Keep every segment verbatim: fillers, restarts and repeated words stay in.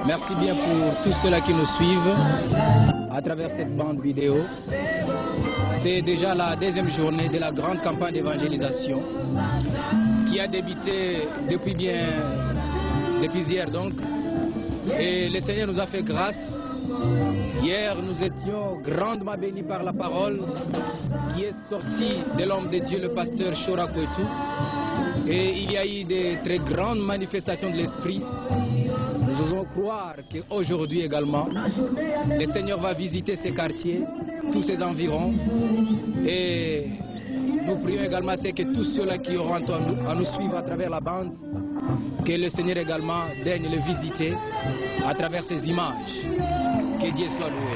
Merci bien pour tous ceux-là qui nous suivent à travers cette bande vidéo. C'est déjà la deuxième journée de la grande campagne d'évangélisation qui a débuté depuis bien, depuis hier donc. Et le Seigneur nous a fait grâce. Hier, nous étions grandement bénis par la parole qui est sortie de l'homme de Dieu, le pasteur Chora Kwetu. Et il y a eu de très grandes manifestations de l'Esprit. Nous osons croire qu'aujourd'hui également, le Seigneur va visiter ces quartiers, tous ces environs. Et nous prions également c'est que tous ceux-là qui auront à nous, à nous suivre à travers la bande, que le Seigneur également daigne le visiter à travers ces images. Que Dieu soit loué.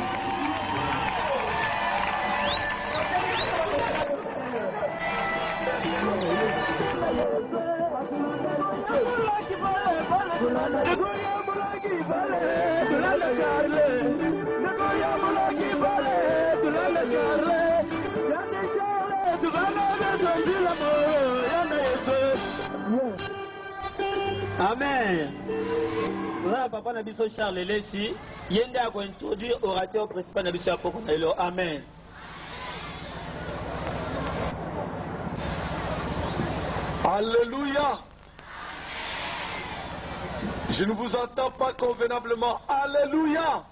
Amen. Voilà, papa Nabiso Charles Lessi, yende a introduire orateur principal Nabiso Apoko Nailo. Amen. Alléluia. Je ne vous entends pas convenablement. Alléluia.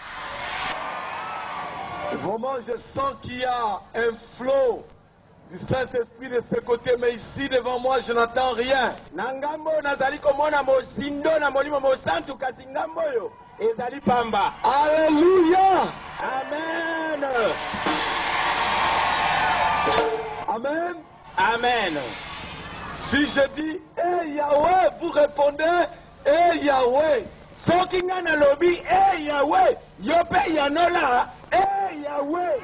Vraiment, je sens qu'il y a un flot du Saint-Esprit de ce côté, mais ici devant moi, je n'entends rien. Nangambo nazali komona mosindo na molimo mosantu kasi ngambo yo ezali pamba. Alléluia. Amen. Amen. Amen. Si je dis hey Yahweh, vous répondez hey Yahweh. Soki nga na lobi hey Yahweh, yo pe yanola hey Yahweh.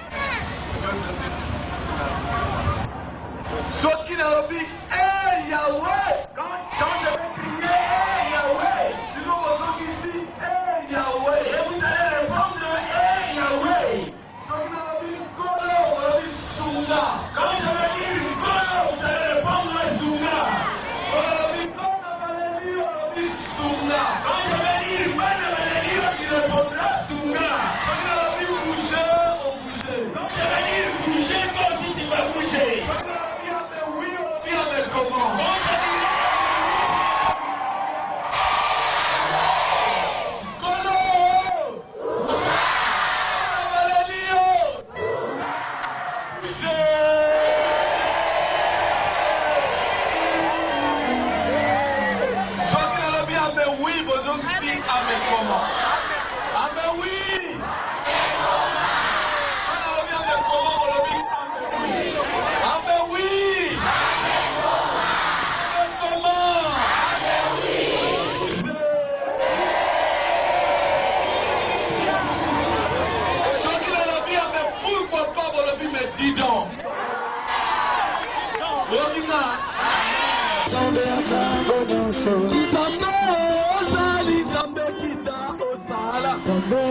Soki na lobi hey Yahweh. Quand, quand je vais crier hey Yahweh, si nous sommes ici hey Yahweh, et vous allez répondre hey Yahweh. Soki na lobi Kolo, on lobi Sunga. Quand je vais dire Kolo, vous allez répondre Sunga. Soki na lobi Kona Valélie, on lobi Sunga. Quand je vais dire Bana Valélie, tu répondras Sunga. Soki na lobi bouger, on bouger. Quand je vais dire bouger, toi aussi tu vas bouger. Soki na lobi ame oui, on lobi ame comment. Quand je dis Kolo, Kona Valélie, bouger. Soki na lobi ame oui, besoin si ame comment. Ame oui. Soki na lobi ame comment, on lobi ame oui. Ame oui. Ame comment. Soki na lobi ame pourquoi pas, on lobi mais dis donc. Lobi nga. Nzambe ozali Nzambe kita osala. Nzambe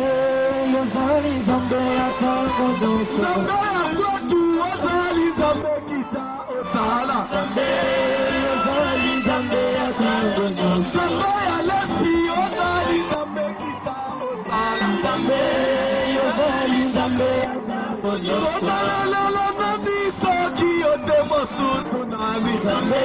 ya kwetu ozali Nzambe kita osala. Nzambe ya lesi ozali Nzambe kita osala. Ozala lelo na biso ki yote mosusu nani. Nzambe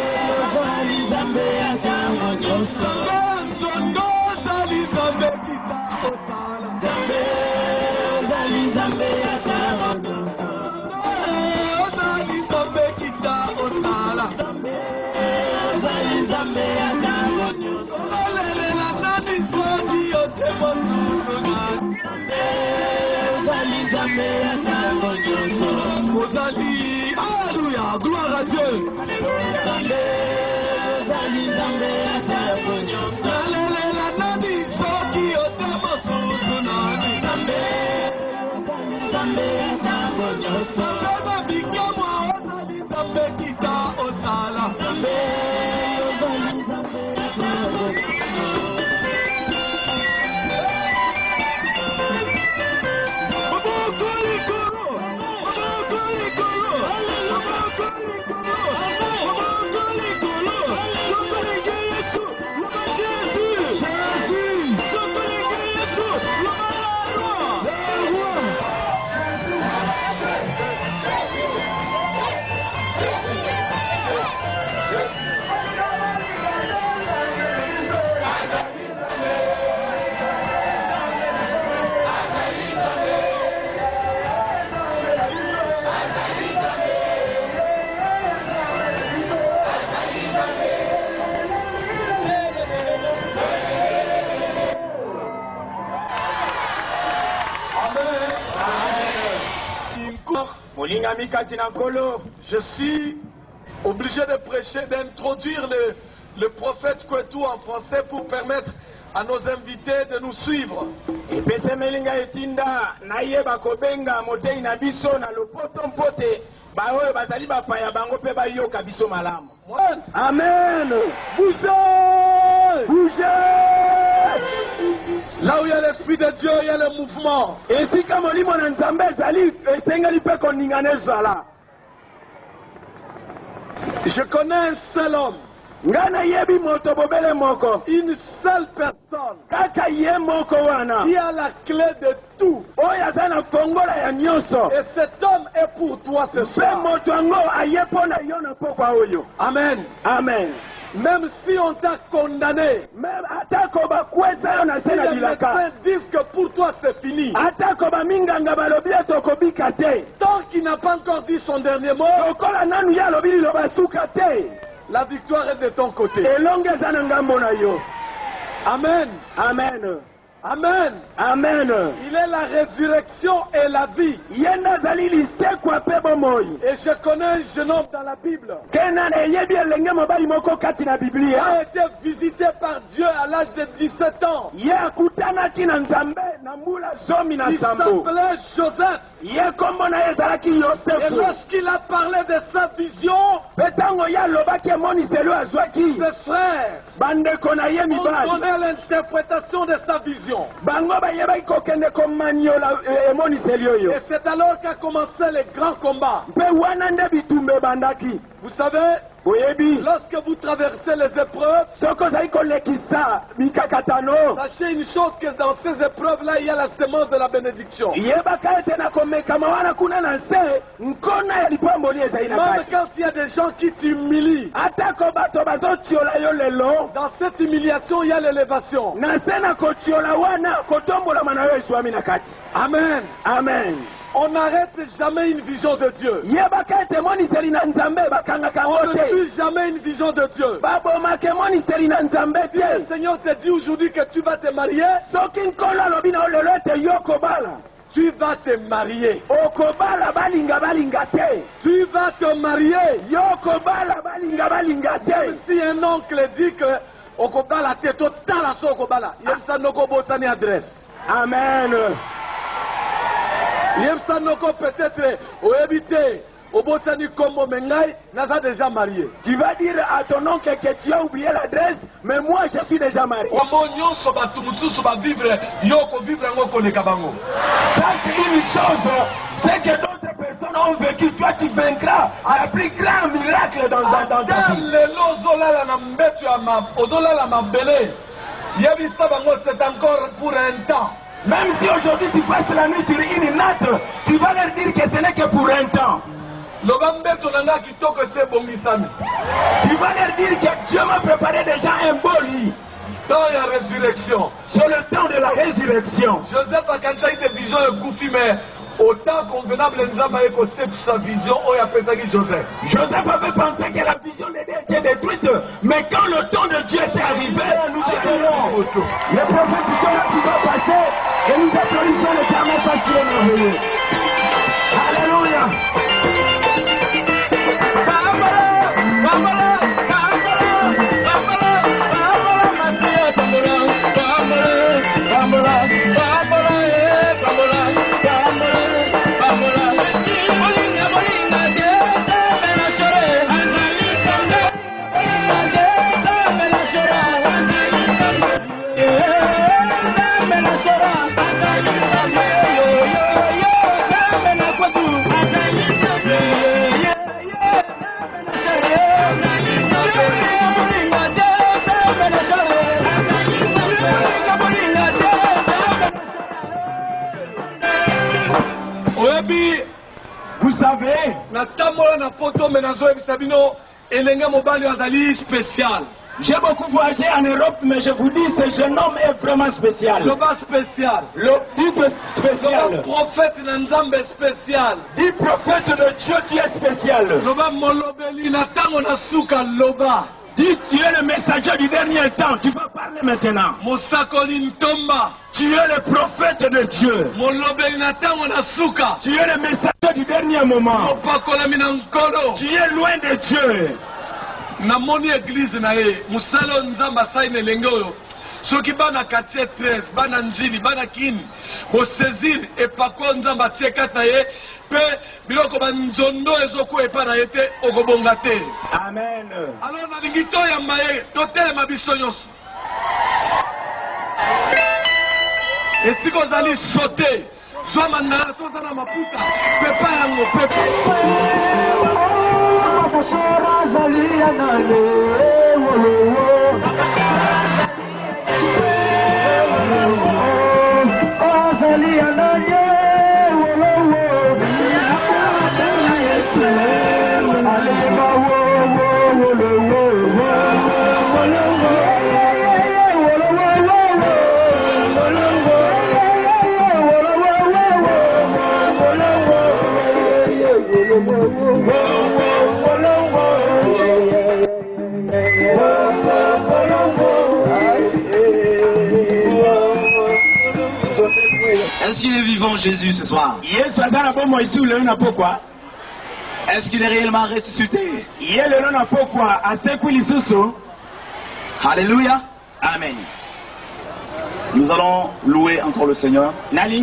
nzondo ozali Nzambe kita osala. Ozali Nzambe kita osala. Olelela nani soki yote mosusu nani. Ozali, alléluia, gloire à Dieu. Olelela nani soki yote mosusu nani. Nzambe na bikamwa ozali Nzambe kita osala. Jésus. Je suis obligé de prêcher, d'introduire le, le prophète Kwetu en français pour permettre à nos invités de nous suivre. Amen. Bougez. Bougez. Là où il y a l'Esprit de Dieu, il y a le mouvement. Et si comme on dit mon ensemble, je connais un seul homme. Une seule personne qui a la clé de tout. Et cet homme est pour toi ce soir. Amen. Amen. Même si on t'a condamné, même si les médecins disent que pour toi c'est fini, tant qu'il n'a pas encore dit son dernier mot, la victoire est de ton côté. Amen. Amen. Amen. Amen. Il est la résurrection et la vie. Et je connais un jeune homme dans la Bible qui a été visité par Dieu à l'âge de dix-sept ans. Il s'appelait Joseph. Et lorsqu'il a parlé de sa vision, ses frères ont donné l'interprétation de sa vision. Et c'est alors qu'a commencé le grand combat. Vous savez, lorsque vous traversez les épreuves, sachez une chose, que dans ces épreuves-là, il y a la semence de la bénédiction. Même quand il y a des gens qui t'humilient, dans cette humiliation, il y a l'élévation. Amen. Amen. On n'arrête jamais une vision de Dieu. On ne tue jamais une vision de Dieu. Si le Seigneur te dit aujourd'hui que tu vas te marier, tu vas te marier. Tu vas te marier. Même si un oncle dit que okobala te totala so okobala, yemsa noko bosani adresse. Amen. Yemsa noko peut-être au éviter au bosani kombo mengai naza déjà marié. Tu vas dire à ton oncle que tu as oublié l'adresse, mais moi je suis déjà marié. Omonyo so batu mususu ba vivre yoko vivre ngoko le kabango. Ça c'est une chose, c'est que d'autres personnes ont vécu, toi tu vaincras à la plus grand miracle dans dans dans ta vie. Le lozola na mbetu ya ma ozola la mabele. Yebisa bango c'est encore pour un temps. Même si aujourd'hui tu passes la nuit sur une natte, tu vas leur dire que ce n'est que pour un temps. Tu vas leur dire que Dieu m'a préparé déjà un beau lit. Dans la résurrection. Sur le temps de la résurrection. Joseph a quand il a des visions et gouffi, mais au temps convenable, nous avons écouté sa vision, on a appelé Joseph. Joseph avait pensé que la vision était détruite, mais quand le temps de Dieu est arrivé, nous étions. Les prophéties qui vont passer et nous applaudissons l'Éternel parce qu'il est merveilleux. Alléluia. Vous savez, j'ai beaucoup voyagé en Europe, mais je vous dis, ce jeune homme est vraiment spécial. Le bas spécial. Le dit spécial. Le prophète Nzambe spécial. Dit prophète de Dieu qui est spécial. Le bas molobeli na tango na suka loba. Dis, tu es le messager du dernier temps. Tu vas parler maintenant. Tu es le prophète de Dieu. Tu es le messager du dernier moment. Tu es loin de Dieu. Namoni église nae musalo nzamba saine lengolo soki bana quartier treize bana njili bana kini bo saisir et pako nzamba tiekata ye pe biloko banzondo ezoko epana yete okobonga te. Amen. Alors na lingito ya maye totele mabiso nyonso esiko zali sauter zwa mandala toza na maputa pepa yango pepa Zalia nane, oh Zalia nane, Est-ce qu'il est vivant Jésus ce soir? Est-ce qu'il est réellement ressuscité? Alléluia. Amen. Nous allons louer encore le Seigneur.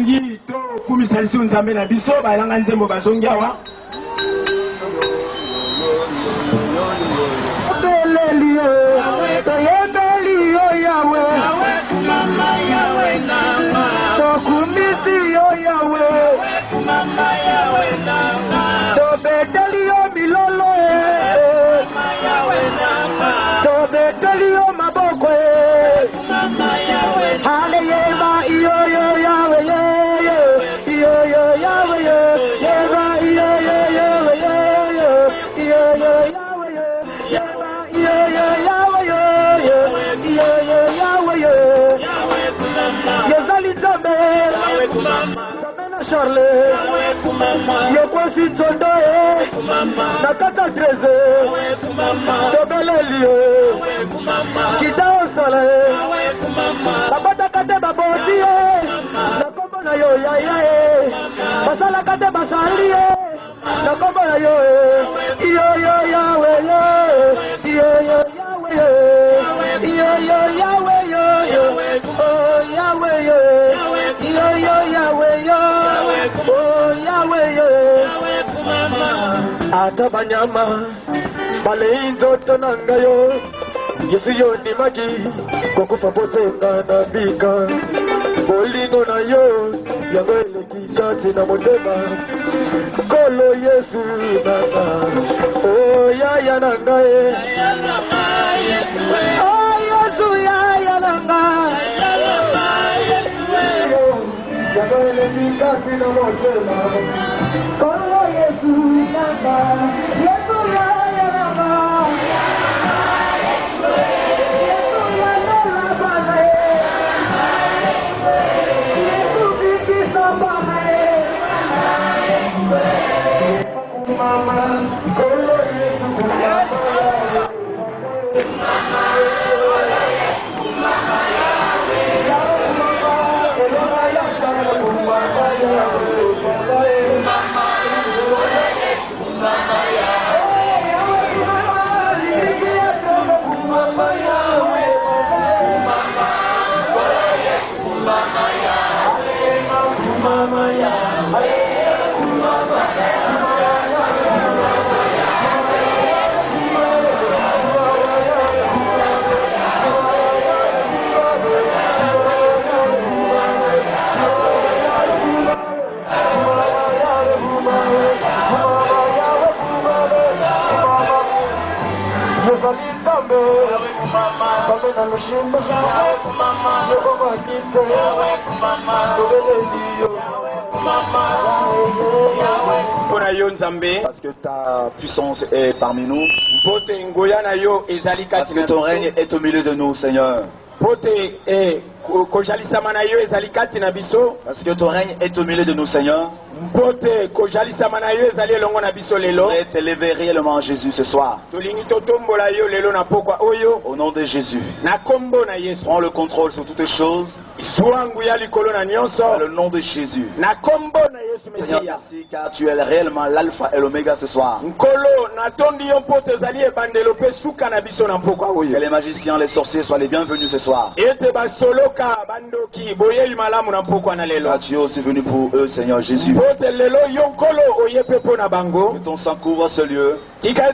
Charlie, Yoko Sintondo, Nakata Treze, Tobelelio, Kidao Sale, Babata Kate Baboti, Nakobo na yo ya ya, Basala Kate Basali, Nakobo na yo, yo yo Yahwe yo, yo yo Yahwe yo, yo yo Yahwe yo, oh Yahwe yo, yo yo Yahwe yo. Oh Yahweh, Atabanyama, Baleindo Tonangayo, Yesuyo Nimagi, Kokufa Bozenga na Bika, Bolino na yo, Yahweh Kijati na Motema, Kolo Yesu Nana, Oh Yaya Nangaye, Oh Yesu Yaya Nangaye. Kolo Yesu nanga, Yesu ya ya nanga, Yesu ya ya bana, Yesu biki samba, Mama, Kolo Yesu mama, Parce que ta puissance est parmi nous. Parce que ton règne est au milieu de nous, Seigneur. Parce que ton règne est au milieu de nous, Seigneur. Je voudrais t'élever réellement, Jésus, ce soir. Au nom de Jésus. Prends le contrôle sur toutes les choses. Dans le nom de Jésus. Seigneur, merci car tu es réellement l'alpha et l'oméga ce soir. Que les magiciens, les sorciers soient les bienvenus ce soir. Car tu es aussi venu pour eux, Seigneur Jésus. Que ton sang couvre ce lieu. Et que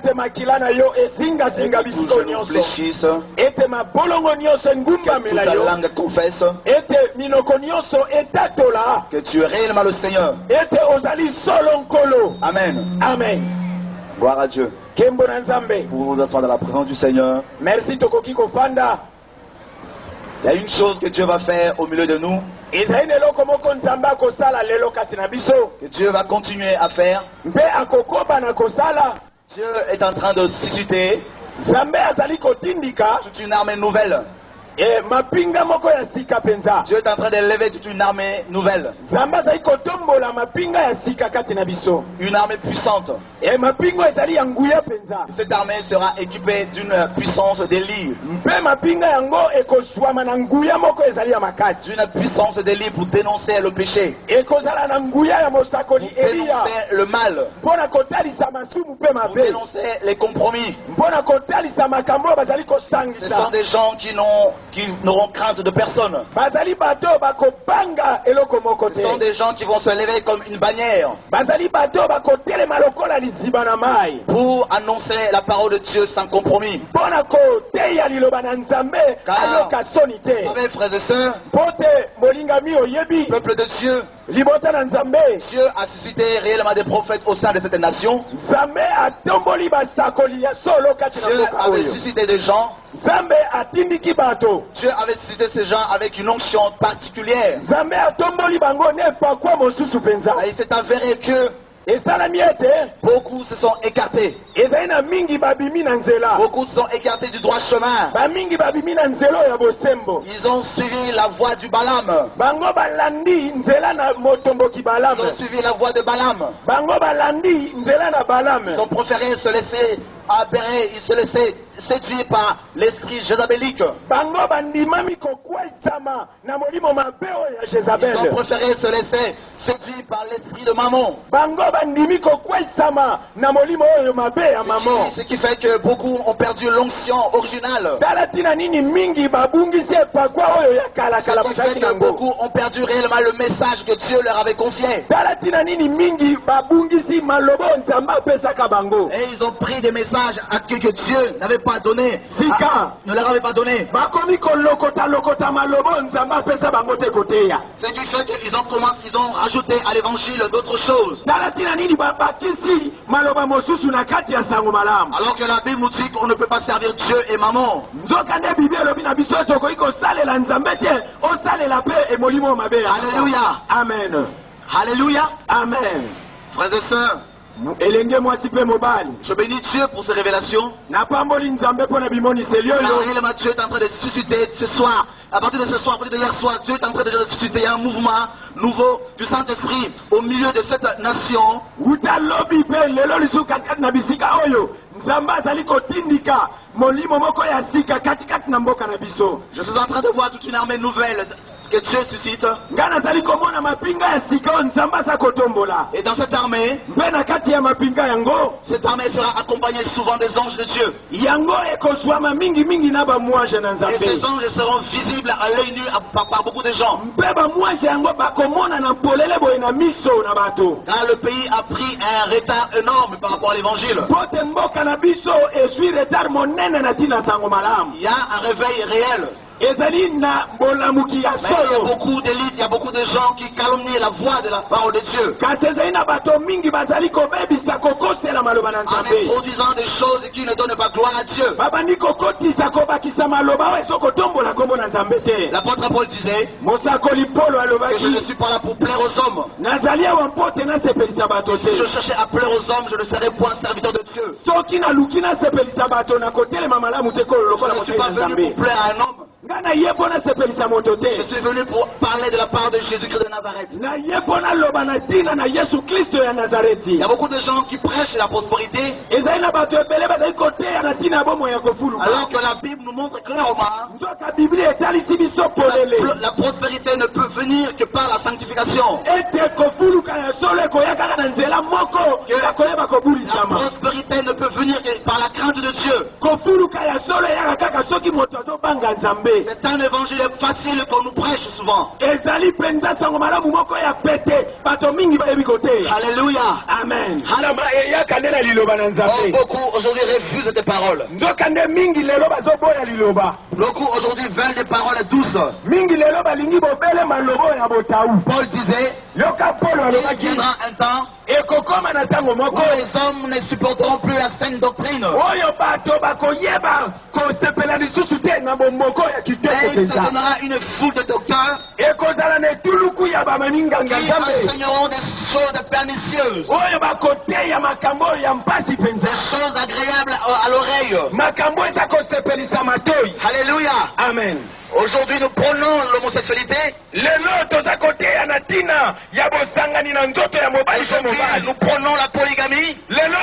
tous les genoux fléchissent. Que toute la langue confesse que tu es réellement le Seigneur. Amen. Amen. Gloire à Dieu. Pour vous asseoir dans la présence du Seigneur. Merci Tokoki Kofanda. Il y a une chose que Dieu va faire au milieu de nous. Que Dieu va continuer à faire. Dieu est en train de susciter toute une armée nouvelle. Dieu est en train d'élever toute une armée nouvelle. Une armée puissante. Cette armée sera équipée d'une puissance d'Élie. D'une puissance d'Élie pour dénoncer le péché. Pour dénoncer le mal. Pour dénoncer les compromis. Ce sont des gens qui n'ont qui n'auront crainte de personne. Ce sont des gens qui vont se lever comme une bannière pour annoncer la parole de Dieu sans compromis. Car, mes frères et sœurs, peuple de Dieu, Dieu a suscité réellement des prophètes au sein de cette nation. Dieu avait suscité des gens. Dieu avait suscité ces gens avec une onction particulière. Et il s'est avéré que beaucoup se sont écartés. Beaucoup se sont écartés du droit chemin. Ils ont suivi la voie du Balaam. Ils ont suivi la voie de Balaam. Ils ont préféré se laisser aberrer, ils se laissaient séduire par l'esprit jézabélique. Ils ont préféré se laisser séduire par l'esprit de Mammon. Ce qui fait que beaucoup ont perdu l'onction originale. Ce qui fait que beaucoup ont perdu réellement le message que Dieu leur avait confié. Et ils ont pris des messages à que, que Dieu n'avait pas donné, à, ne leur avait pas donné. Ce qui fait qu'ils ont commencé, ils ont rajouté à l'évangile d'autres choses. Alors que la Bible nous dit qu'on ne peut pas servir Dieu et Mammon. Alléluia. Amen. Alléluia. Amen. Frères et sœurs, je bénis Dieu pour ces révélations. Car réellement Dieu est en train de susciter ce soir, à partir de ce soir, à partir de hier soir, Dieu est en train de susciter un mouvement nouveau du Saint-Esprit au milieu de cette nation. Je suis en train de voir toute une armée nouvelle que Dieu suscite. Et dans cette armée, cette armée sera accompagnée souvent des anges de Dieu. Et ces anges seront visibles à l'œil nu par, par beaucoup de gens. Car le pays a pris un retard énorme par rapport à l'évangile. Il y a un réveil réel. Mais il y a beaucoup d'élites, il y a beaucoup de gens qui calomnient la voix de la parole de Dieu. En introduisant des choses qui ne donnent pas gloire à Dieu. L'apôtre Paul disait que je ne suis pas là pour plaire aux hommes. Si je cherchais à plaire aux hommes, je ne serais point serviteur de Dieu. Je ne suis pas venu pour plaire à un homme. Je suis venu pour parler de la part de Jésus-Christ de Nazareth. Il y a beaucoup de gens qui prêchent la prospérité, alors que la Bible nous montre clairement que la, la prospérité ne peut venir que par la sanctification. Que la prospérité ne peut venir que par la crainte de Dieu. C'est un évangile facile qu'on nous prêche souvent. Alléluia. Amen. Oh, beaucoup aujourd'hui refusent tes paroles. Beaucoup aujourd'hui veulent des paroles douces. Paul disait, il viendra un temps où les hommes ne supporteront plus la saine doctrine. Et il se donnera une foule de docteurs qui enseigneront des choses pernicieuses, des choses agréables à l'oreille. Alléluia. Amen. Aujourd'hui, nous prenons l'homosexualité. Aujourd'hui, nous prenons la polygamie.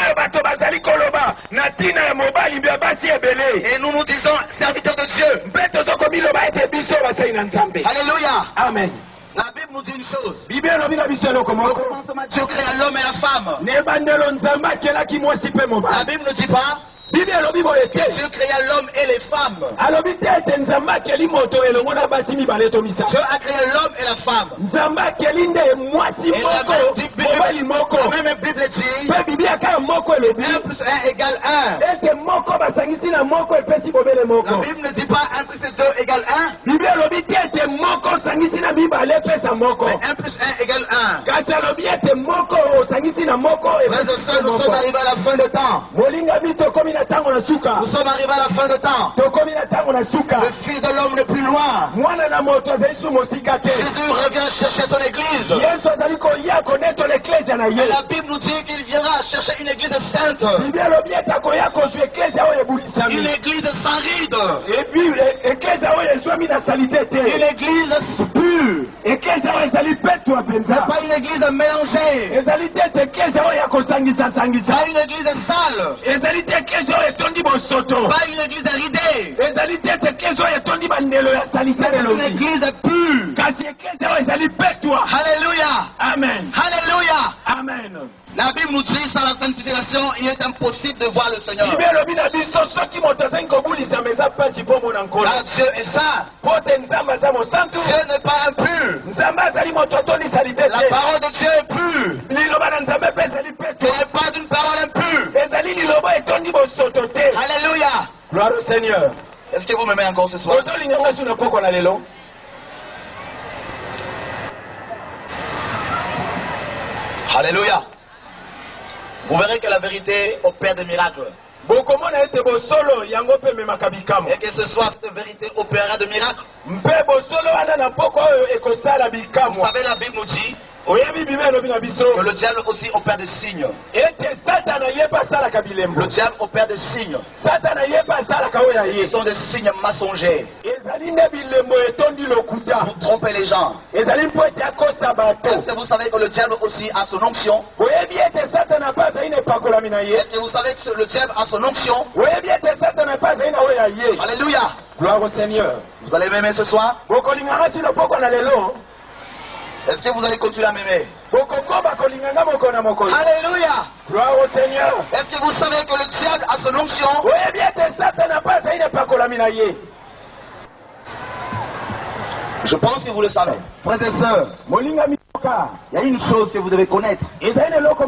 Et nous nous disons serviteurs de Dieu. Alléluia. Amen. La Bible nous dit une chose. Au commencement, Dieu créa l'homme et la femme. La Bible ne dit pas que Dieu créa l'homme et les femmes. Dieu a créé l'homme et la femme. Et la même Bible dit un plus un égale un. La Bible ne dit pas un plus deux égale un. Mais un plus un égale un. Frères et sœurs, nous sommes arrivés à la fin de temps. Nous sommes arrivés à la fin de temps. Le Fils de l'homme n'est plus loin. Jésus revient chercher son église. Et la Bible nous dit qu'il viendra chercher une église sainte. Une église sans ride. Une église pure. Pas une église mélangée. Pas une église sale. Pas une église ridée. C'est une église pure. Alléluia. Amen. Alléluia. Amen. La Bible nous dit sans la sanctification, il est impossible de voir le Seigneur. Là, Dieu est saint. Dieu n'est pas impur. La parole de Dieu est pure. Ce n'est pas une parole impure. Alléluia. Gloire au Seigneur. Est-ce que vous m'aimez encore ce soir? Alléluia. Vous verrez que la vérité opère des miracles. Et que ce soir, cette vérité opérera de miracles. Vous savez, la Bible nous dit que le diable aussi opère des signes. Le diable opère des signes. Ce sont des signes mensongers pour tromper les gens. Est-ce que vous savez que le diable aussi a son onction? Est-ce que vous savez que le diable a son onction? Alléluia. Gloire au Seigneur. Vous allez m'aimer ce soir? Est-ce que vous allez continuer à m'aimer? Alléluia. Gloire au Seigneur. Est-ce que vous savez que le diable a son onction? Je pense que vous le savez. Frères et sœurs, il y a une chose que vous devez connaître. Il y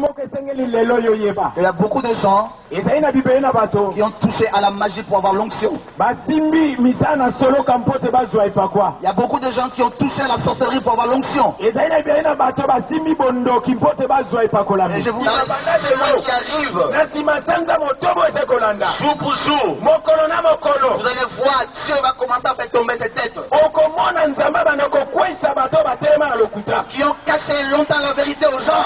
a beaucoup de gens qui ont touché à la magie pour avoir l'onction. Il y a beaucoup de gens qui ont touché à la sorcellerie pour avoir l'onction. Et je vous dis, ceux qui arrivent, jour pour jour, vous allez voir, Dieu va commencer à faire tomber ces têtes qui ont caché longtemps la vérité aux gens.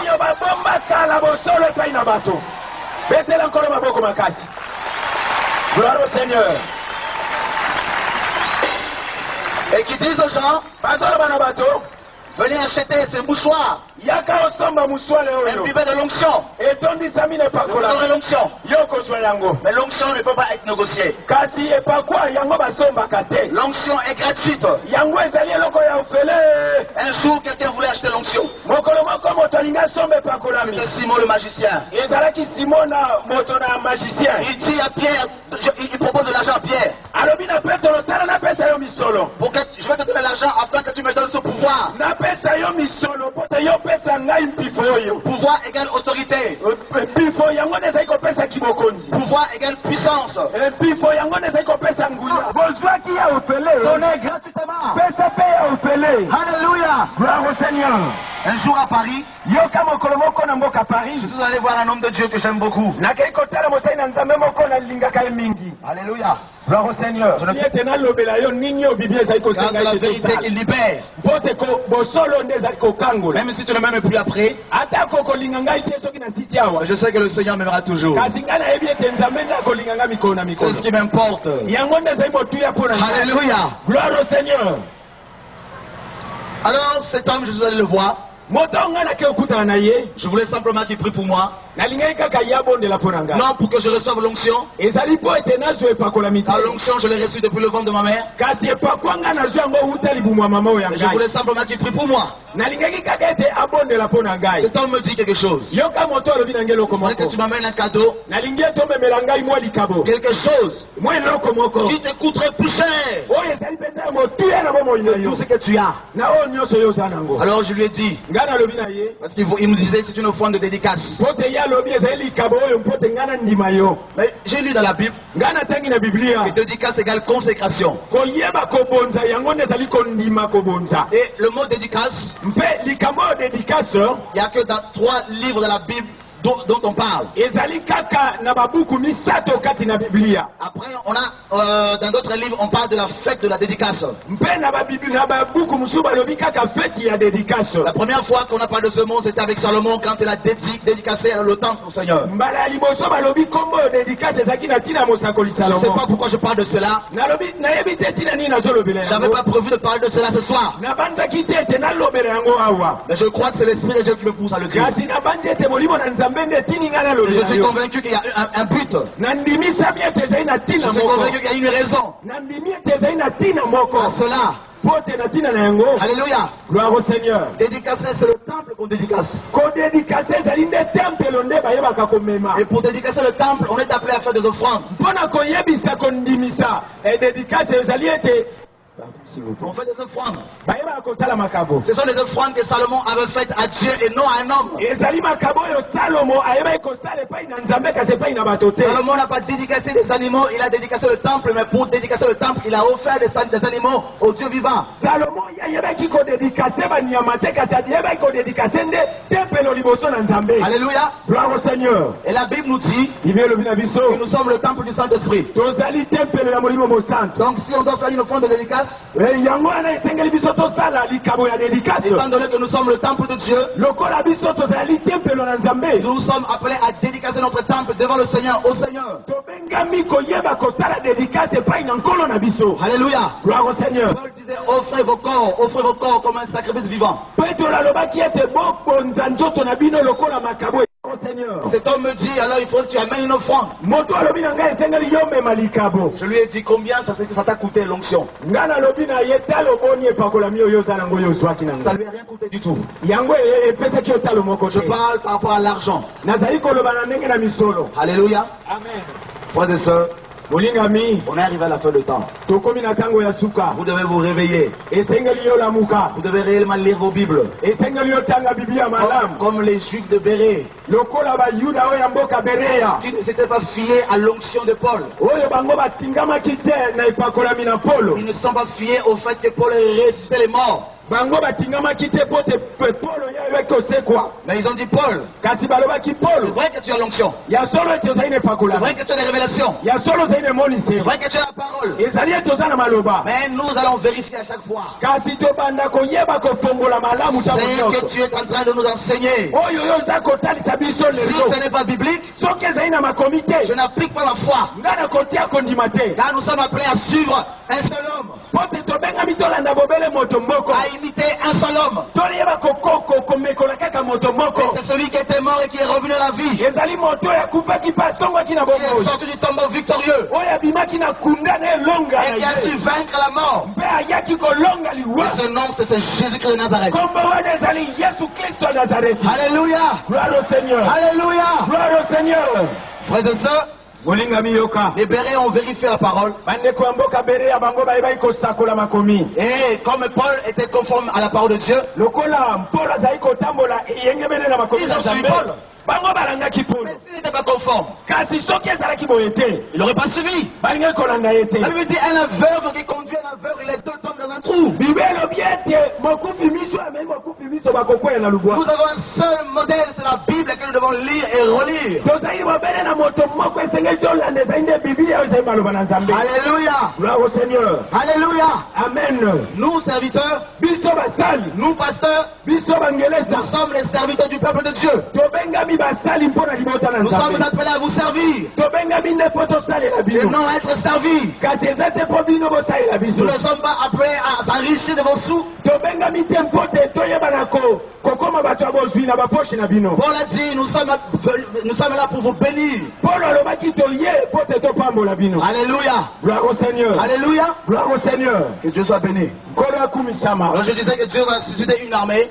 Gloire au Seigneur. Et qui disent aux gens, venez acheter ce mouchoir. Et buvez de l'onction. Vous aurez l'onction. Mais l'onction ne peut pas être négociée. L'onction est gratuite. Un jour, quelqu'un voulait acheter l'onction. C'était Simon le magicien. Il dit à Pierre, il propose de l'argent à Pierre. Pour que je vais te donner l'argent afin que tu me donnes ce pouvoir. Pouvoir égale autorité. Pouvoir égale puissance. Donnez gratuitement. Alléluia. Gloire au Seigneur. Un jour à Paris, je suis allé voir un homme de Dieu que j'aime beaucoup. Alléluia. Gloire au Seigneur. Car c'est la vérité qui libère. Même si tu ne m'aimes plus après, je sais que le Seigneur m'aimera toujours. C'est ce qui m'importe. Alléluia. Gloire au Seigneur. Alors cet homme, je suis allé le voir. Je voulais simplement qu'il prie pour moi. Non pour que je reçoive l'onction. Car l'onction, je l'ai reçue depuis le ventre de ma mère. Et je voulais simplement qu'il prie pour moi. Cet homme me dit quelque chose. Je voudrais que tu m'amènes un cadeau. Quelque chose qui te coûterait plus cher. Tout ce que tu as. Alors je lui ai dit. Parce qu'il me disait c'est une offrande de dédicace. Mais j'ai lu dans la Bible que dédicace égale consécration. Et le mot dédicace, il n'y a que dans trois livres de la Bible dont, dont on parle. Après, on a euh, dans d'autres livres, on parle de la fête de la dédicace. La première fois qu'on a parlé de ce mot, c'était avec Salomon quand il a dédi dédicacé le temple au Seigneur. Je ne sais pas pourquoi je parle de cela. J'avais pas prévu de parler de cela ce soir. Mais je crois que c'est l'Esprit de Dieu qui me pousse à le dire. Et je suis convaincu qu'il y a un, un but. Je suis convaincu qu'il y a une raison à cela. Alléluia. Gloire au Seigneur. Dédicacer, c'est le temple qu'on dédicace. Et pour dédicacer le temple, on est appelé à faire des offrandes. On fait des offrandes. Ce sont des offrandes que Salomon avait faites à Dieu et non à un homme. Salomon n'a pas dédicacé des animaux, il a dédicacé le temple, mais pour dédicacer le temple, il a offert des, des animaux au Dieu vivant. Alléluia. Gloire au Seigneur. Et la Bible nous dit que nous sommes le temple du Saint-Esprit. Donc si on doit faire une offrande de dédicace, étant donné que nous sommes le temple de Dieu, nous sommes appelés à dédicacer notre temple devant le Seigneur, au Seigneur. Alléluia. Gloire au Seigneur. Paul disait, offrez vos corps, offrez vos corps comme un sacrifice vivant. Cet homme me dit, alors il faut que tu amènes une offrande. Je lui ai dit, combien ça, ça t'a coûté l'onction? Ça ne lui a rien coûté du tout. Je parle par rapport à l'argent. Alléluia. Amen. Frères et sœurs, on est arrivé à la fin du temps. Vous devez vous réveiller. Vous devez réellement lire vos Bibles. Comme, comme les Juifs de Bérée, qui ne s'étaient pas fiés à l'onction de Paul. Ils ne sont pas fiés au fait que Paul ressuscitait les morts. Mais ils ont dit Paul, c'est vrai que tu as l'onction, c'est vrai que tu as des révélations, c'est vrai que tu as la parole, mais nous allons vérifier à chaque fois c'est que tu es en train de nous enseigner. Si ce n'est pas biblique, je n'applique pas la foi, car nous sommes appelés à suivre un seul homme. a imité un seul homme. Et c'est celui qui était mort et qui est revenu à la vie. Qui est sorti du tombeau victorieux. Et qui a su vaincre la mort. Et ce nom, c'est Jésus-Christ de Nazareth. Alléluia. Gloire au Seigneur. Alléluia. Gloire au Seigneur. Frères et sœurs, les bérets ont vérifié la parole. Et comme Paul était conforme à la parole de Dieu, ils ont suivi Paul. Mais s'il n'était pas conforme, il n'aurait pas suivi. La Bible dit un aveugle qui conduit un aveugle, il est deux tombes dans un trou. Nous avons un seul modèle, c'est la Bible que nous devons lire et relire. Alléluia. Gloire au Seigneur. Alléluia. Amen. Nous, serviteurs, nous, pasteurs, nous sommes les serviteurs du peuple de Dieu. Nous sommes appelés à vous servir et non à être servis. Nous ne sommes pas appelés à s'enrichir de vos sous. Paul a dit, nous sommes, nous sommes là pour vous bénir. Alléluia. Gloire au Seigneur. Alléluia. Gloire au Seigneur. Que Dieu soit béni. Alors je disais que Dieu va susciter une armée.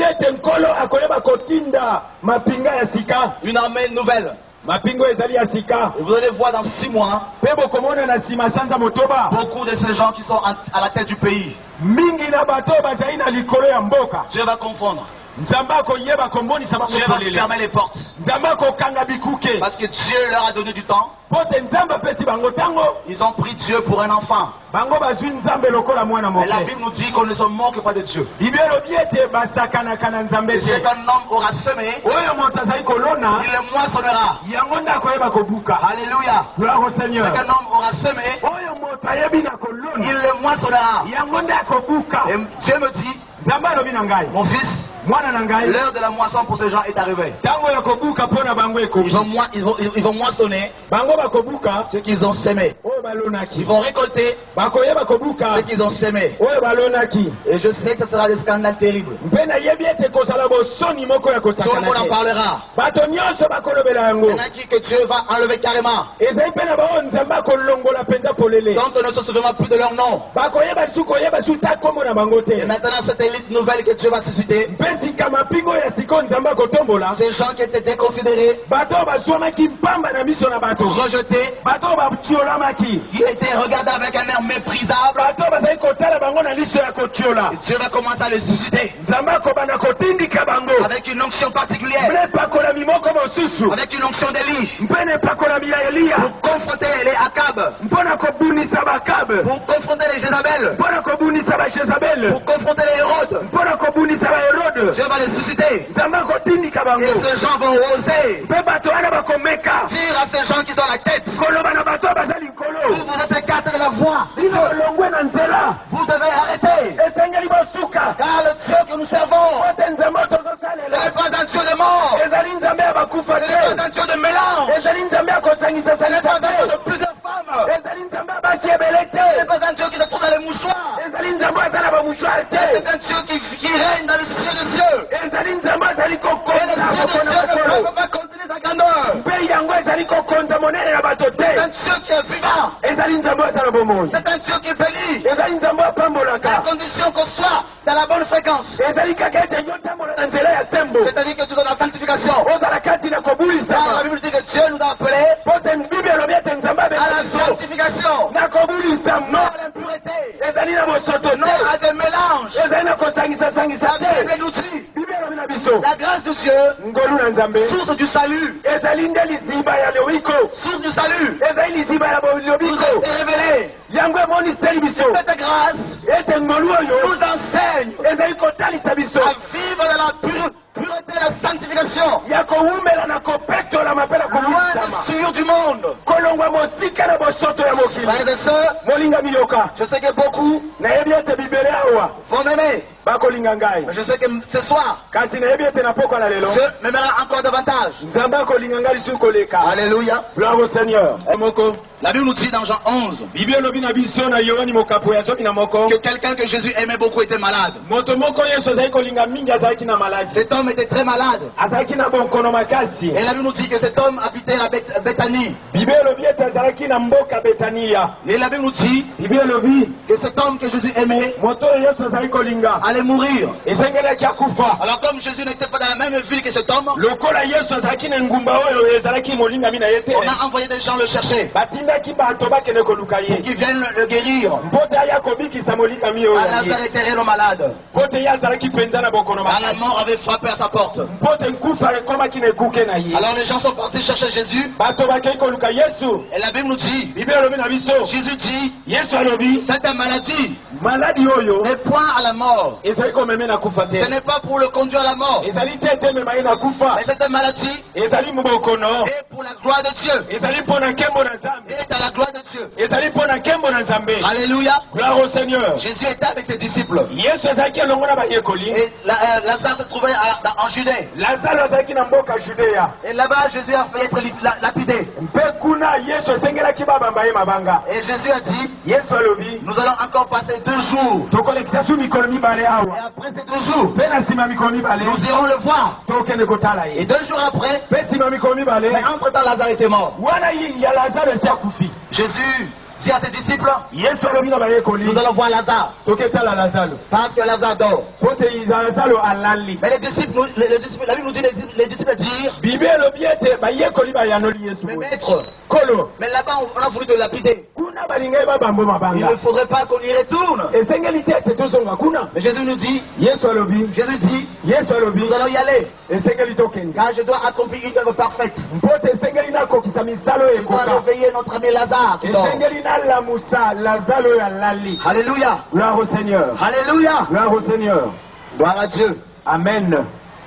Une armée nouvelle. Et vous allez voir dans six mois beaucoup de ces gens qui sont à la tête du pays. Dieu va confondre. Dieu va fermer les portes. Parce que Dieu leur a donné du temps. Ils ont pris Dieu pour un enfant. Et la Bible nous dit qu'on ne se moque pas de Dieu. Et c'est qu'un homme aura semé, il le moissonnera. Alléluia. Gloire au Seigneur. C'est qu'un homme aura semé, il le moissonnera. Et Dieu me dit, mon fils, l'heure de la moisson pour ces gens est arrivée. Ils vont, moi, ils vont, ils vont moissonner ce qu'ils ont semé. Ils vont récolter ce qu'ils ont semé. Et je sais que ce sera des scandales terribles. Tout le monde en parlera. Il y en a qui que Dieu va enlever carrément. Donc on ne se souviendra plus de leur nom. Et maintenant cette élite nouvelle que Dieu va susciter, ces gens qui étaient déconsidérés, rejetés, qui étaient regardés avec un air méprisable, Dieu va commencer à les susciter avec une onction particulière, avec une onction d'Élie, pour confronter les Akab, pour confronter les Jézabel, pour confronter les Hérodes. Dieu va les susciter. Et ces gens vont oser dire à ces gens qui sont à la tête, vous, vous êtes écartés de la voie, vous devez arrêter, car le Dieu que nous servons n'est pas un Dieu de mort, ce n'est pas un Dieu de mélange, ce n'est pas un Dieu de plusieurs femmes, ce n'est pas un Dieu qui se trouve dans les mouchoirs, c'est un Dieu qui, qui règne dans le ciel de Dieu. Et le ciel de Dieu ne peut pas contenir sa grandeur. C'est un Dieu qui est vivant. C'est un Dieu qui bénit. À condition qu'on soit dans la bonne fréquence. C'est-à-dire que tu es dans la sanctification. Car la Bible dit que Dieu nous a appelés à la sanctification. Non à l'impureté. Non à des mélanges. La Bible nous dit, la grâce de Dieu, source du salut, source du salut, nous a été révélée. Cette grâce nous enseigne à vivre dans la pureté, la sanctification, loin des souillures du monde. Frères et sœurs, je sais que beaucoup vont m'aimer. bakolinga ngai. Je sais que ce soir, Kasi na yebi ete na poko na lelo. Dieu m'aimera encore davantage. Nzambe akolinga ngai lisusu koleka. Alléluia. Gloire au Seigneur. Moko. La Bible nous dit dans Jean onze Bible elobi na biso na Yohani mokapo ya soki na moko. que quelqu'un que Jésus aimait beaucoup était malade. Moto moko Yesu azali kolinga mingi azalaki na maladie. Cet homme était très malade. Azalaki na bonkono makasi. Et la Bible nous dit que cet homme habitait la Beth- Bethanie. Bible elobi ete azalaki na mboka Betania. Et la Bible nous dit Bible elobi que cet homme que Jésus aimait moto Yesu azali kolinga allait mourir. esengelaki akufa. Alors comme Jésus n'était pas dans la même ville que cet homme, Lokola Yesu azalaki na ngumba oyo ezalaki molingami na ye te. on a envoyé des gens le chercher Batindaki bato bakende koluka ye. pour qu'ils viennent le guérir. Mpote aya kobikisa molingami oyo. Ah, Lazare était réellement malade. Mpote ye azalaki mpenza na bokono Ah, la makasi. mort avait frappé à sa porte. Mpote nkufa ekomaki na ekuke na ye. Alors les gens sont partis chercher Jésus. Bato bakei koluka Yesu. Et la Bible nous dit, Bible elobi na biso. Jésus dit, Yesu alobi cette maladie maladi oyo n'est point à la mort. ezali komeme na kufa te. Ce n'est pas pour le conduire à la mort. ezali te ete emema ye na kufa. Mais cette maladie ezali mobokono. est pour la gloire de Dieu. ezali mpo na nkembo na nzambe. Est à la gloire de Dieu. ezali mpo na nkembo na nzambe. Alléluia. Gloire au Seigneur. Jésus était avec ses disciples. Yesu azalaki elongo na bayekoli. Et la- euh, Lazare se trouvait à- dans- en Judée. Lazaro azalaki na mboka Judea. Et là-bas, Jésus a fait être li- la- lapidé. Mpe kuna Yesu esengelaki babamba ye mabanga. Et Jésus a dit, Yesu alobi nous allons encore passer deux jours. tokolekisa su mikolo mibale Et awa. après ces deux jours, Mpe na nsima ya mikolo mibale nous irons le voir. tokende kotala Et ye. deux jours après, Mpe nsima ya mikolo mibale mais entre-temps, Lazare était mort. wana yi- ya Lazaro esi akufi. Jésus dit à ses disciples, Yesu alobi na bayekoli nous allons voir Lazare. toketala Lazaro. Parce que Lazare dort. Po te Lazaro alali. Mais les disciples, nous- les, les disciples la Bible nous dit, les, disciples- les disciples dirent, Bible elobi ete bayekoli bayanoli Yesu mais boye. maître, Kolo mais là-bas, on, on a voulu te lapider. kuna balingai babambo Il mabanga. ne faudrait pas qu'on y retourne. esengeli te ete tozonga kuna. Mais Jésus nous dit, Yesu alobi Jésus dit, Yesu alobi nous allons y aller. esengeli tokende. Car je dois accomplir une œuvre parfaite. mpo te esengeli nakokisa misala oyo Je dois ekoka. réveiller notre ami Lazare qui dort. esengeli nalamusa Lazaro oyo alali. Alléluia. Gloire au Seigneur. Alléluia. Gloire au Seigneur. Gloire à Dieu. Amen.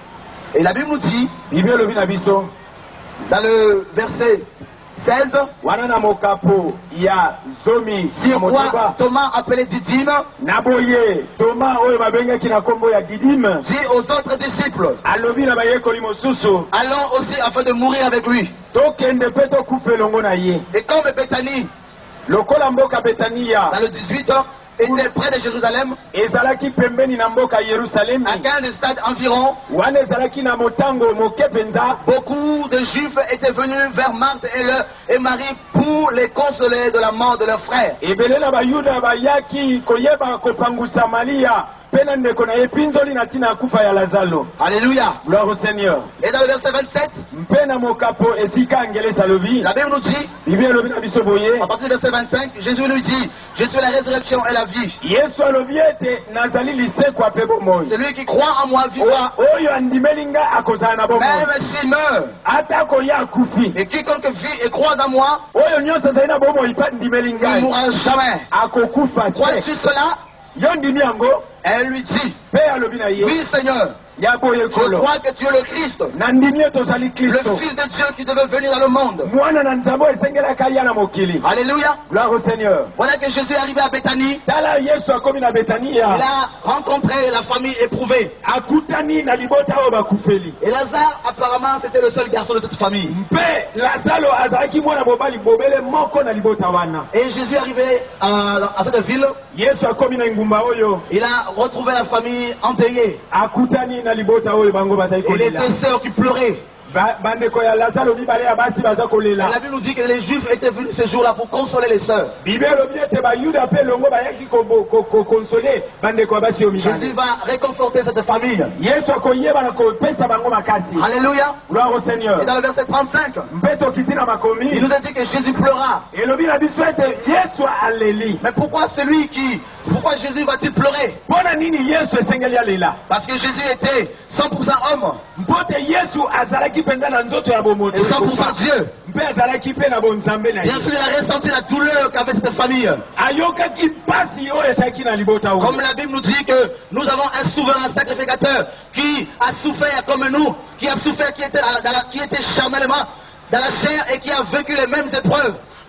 Et la Bible nous dit, Bible elobi na biso dans le verset seize, wana na mokapo ya zomi sur ya quoi motoba Thomas appelé Didyme na boye Toma oyo babengaki na kombo ya Didime dit aux autres disciples, alobi na bayekoli mosusu allons aussi afin de mourir avec lui. tokende mpe tokufa elongo na ye. Et comme Bethanie, lokola mboka Betania dans le dix-huit, était près de Jérusalem, ezalaki pembeni na mboka Yerusalemi, à quinze stades environ, wana ezalaki na motango moke mpenza, beaucoup de Juifs étaient venus vers Marthe et, le, et Marie pour les consoler de la mort de leur frère. ebele na bayuda bayaki koyeba kopangusa Maria mpe na ndeko na ye mpinzoli na ntina ya kufa ya Lazaro. Alléluia. Gloire au Seigneur. Et dans le verset vingt-sept, mpe na mokapo esika angelesa alobi la Bible nous dit, bibi elobi na biso boye à partir du verset vingt-cinq, Jésus lui dit, je suis la résurrection et la vie. Yesu alobi ete nazali lisekwa mpe bomoi, Celui qui croit en moi vivra, oyo andimeli nga akozala na bomoi même s'il meurt. ata koya akufi. Et quiconque vit et croit en moi, oyo nyonso azali na bomoi mpe andimeli il ne ngai mourra jamais. akokufa te. Crois-tu cela? yo ndimi yango. Elle lui dit, mpe alobi na ye oui Seigneur, ya boye je kolo crois que tu es le Christ, na ndimi ete ozali le Kristo, Fils de Dieu qui devait venir dans le monde. mwana na nzambe oyo esengelaka ya na mokili. Alléluia. Gloire au Seigneur. Voilà que Jésus est arrivé à Béthanie. tala Yesu akomi na Il Betania, a rencontré la famille éprouvée. akutani na libota oyo bakufeli. Et Lazare, apparemment, c'était le seul garçon de cette famille. mpe Lazaro azalaki mwana mobali bobele moko na libota wana. Et Jésus est arrivé à, à cette ville. Yesu akomi na ngumba oyo, Il a retrouvé la famille endeuillée. akutani na libota oyo bango bazali Et les kolela. deux sœurs qui pleuraient. Ba- bandeko ya Lazaro mibale ya basi baza Et kolela. la Bible nous dit que les Juifs étaient venus ce jour-là pour consoler les sœurs. bible elobi ete bayuda mpe longo bayaki kobo- ko- ko- konsole bandeko ya basi oyo Jésus mibale. va réconforter cette famille. Yesu akoyeba na kopesa bango makasi. Alléluia. Gloire au Seigneur. Et dans le verset trente-cinq, mpe tokiti na il makomi nous a dit que Jésus pleura. elobi na biso ete Yesu aleli. Mais pourquoi celui qui... Pourquoi Jésus va-t-il pleurer? mpona nini Yesu esengeli alela? Parce que Jésus était cent pour cent homme mpo te Yesu azalaki mpenza na nzoto ya bomoto et cent pour cent Dieu. mpe azalaki mpe na bonzambe na ye. Bien sûr, il a ressenti la douleur qu'avait cette famille. ayokaki mpasi oyo ezalaki na libota oyo. Comme la Bible nous dit que nous avons un souverain sacrificateur qui a souffert comme nous, qui a souffert, qui était, dans la- qui était charnellement dans la chair et qui a vécu les mêmes épreuves.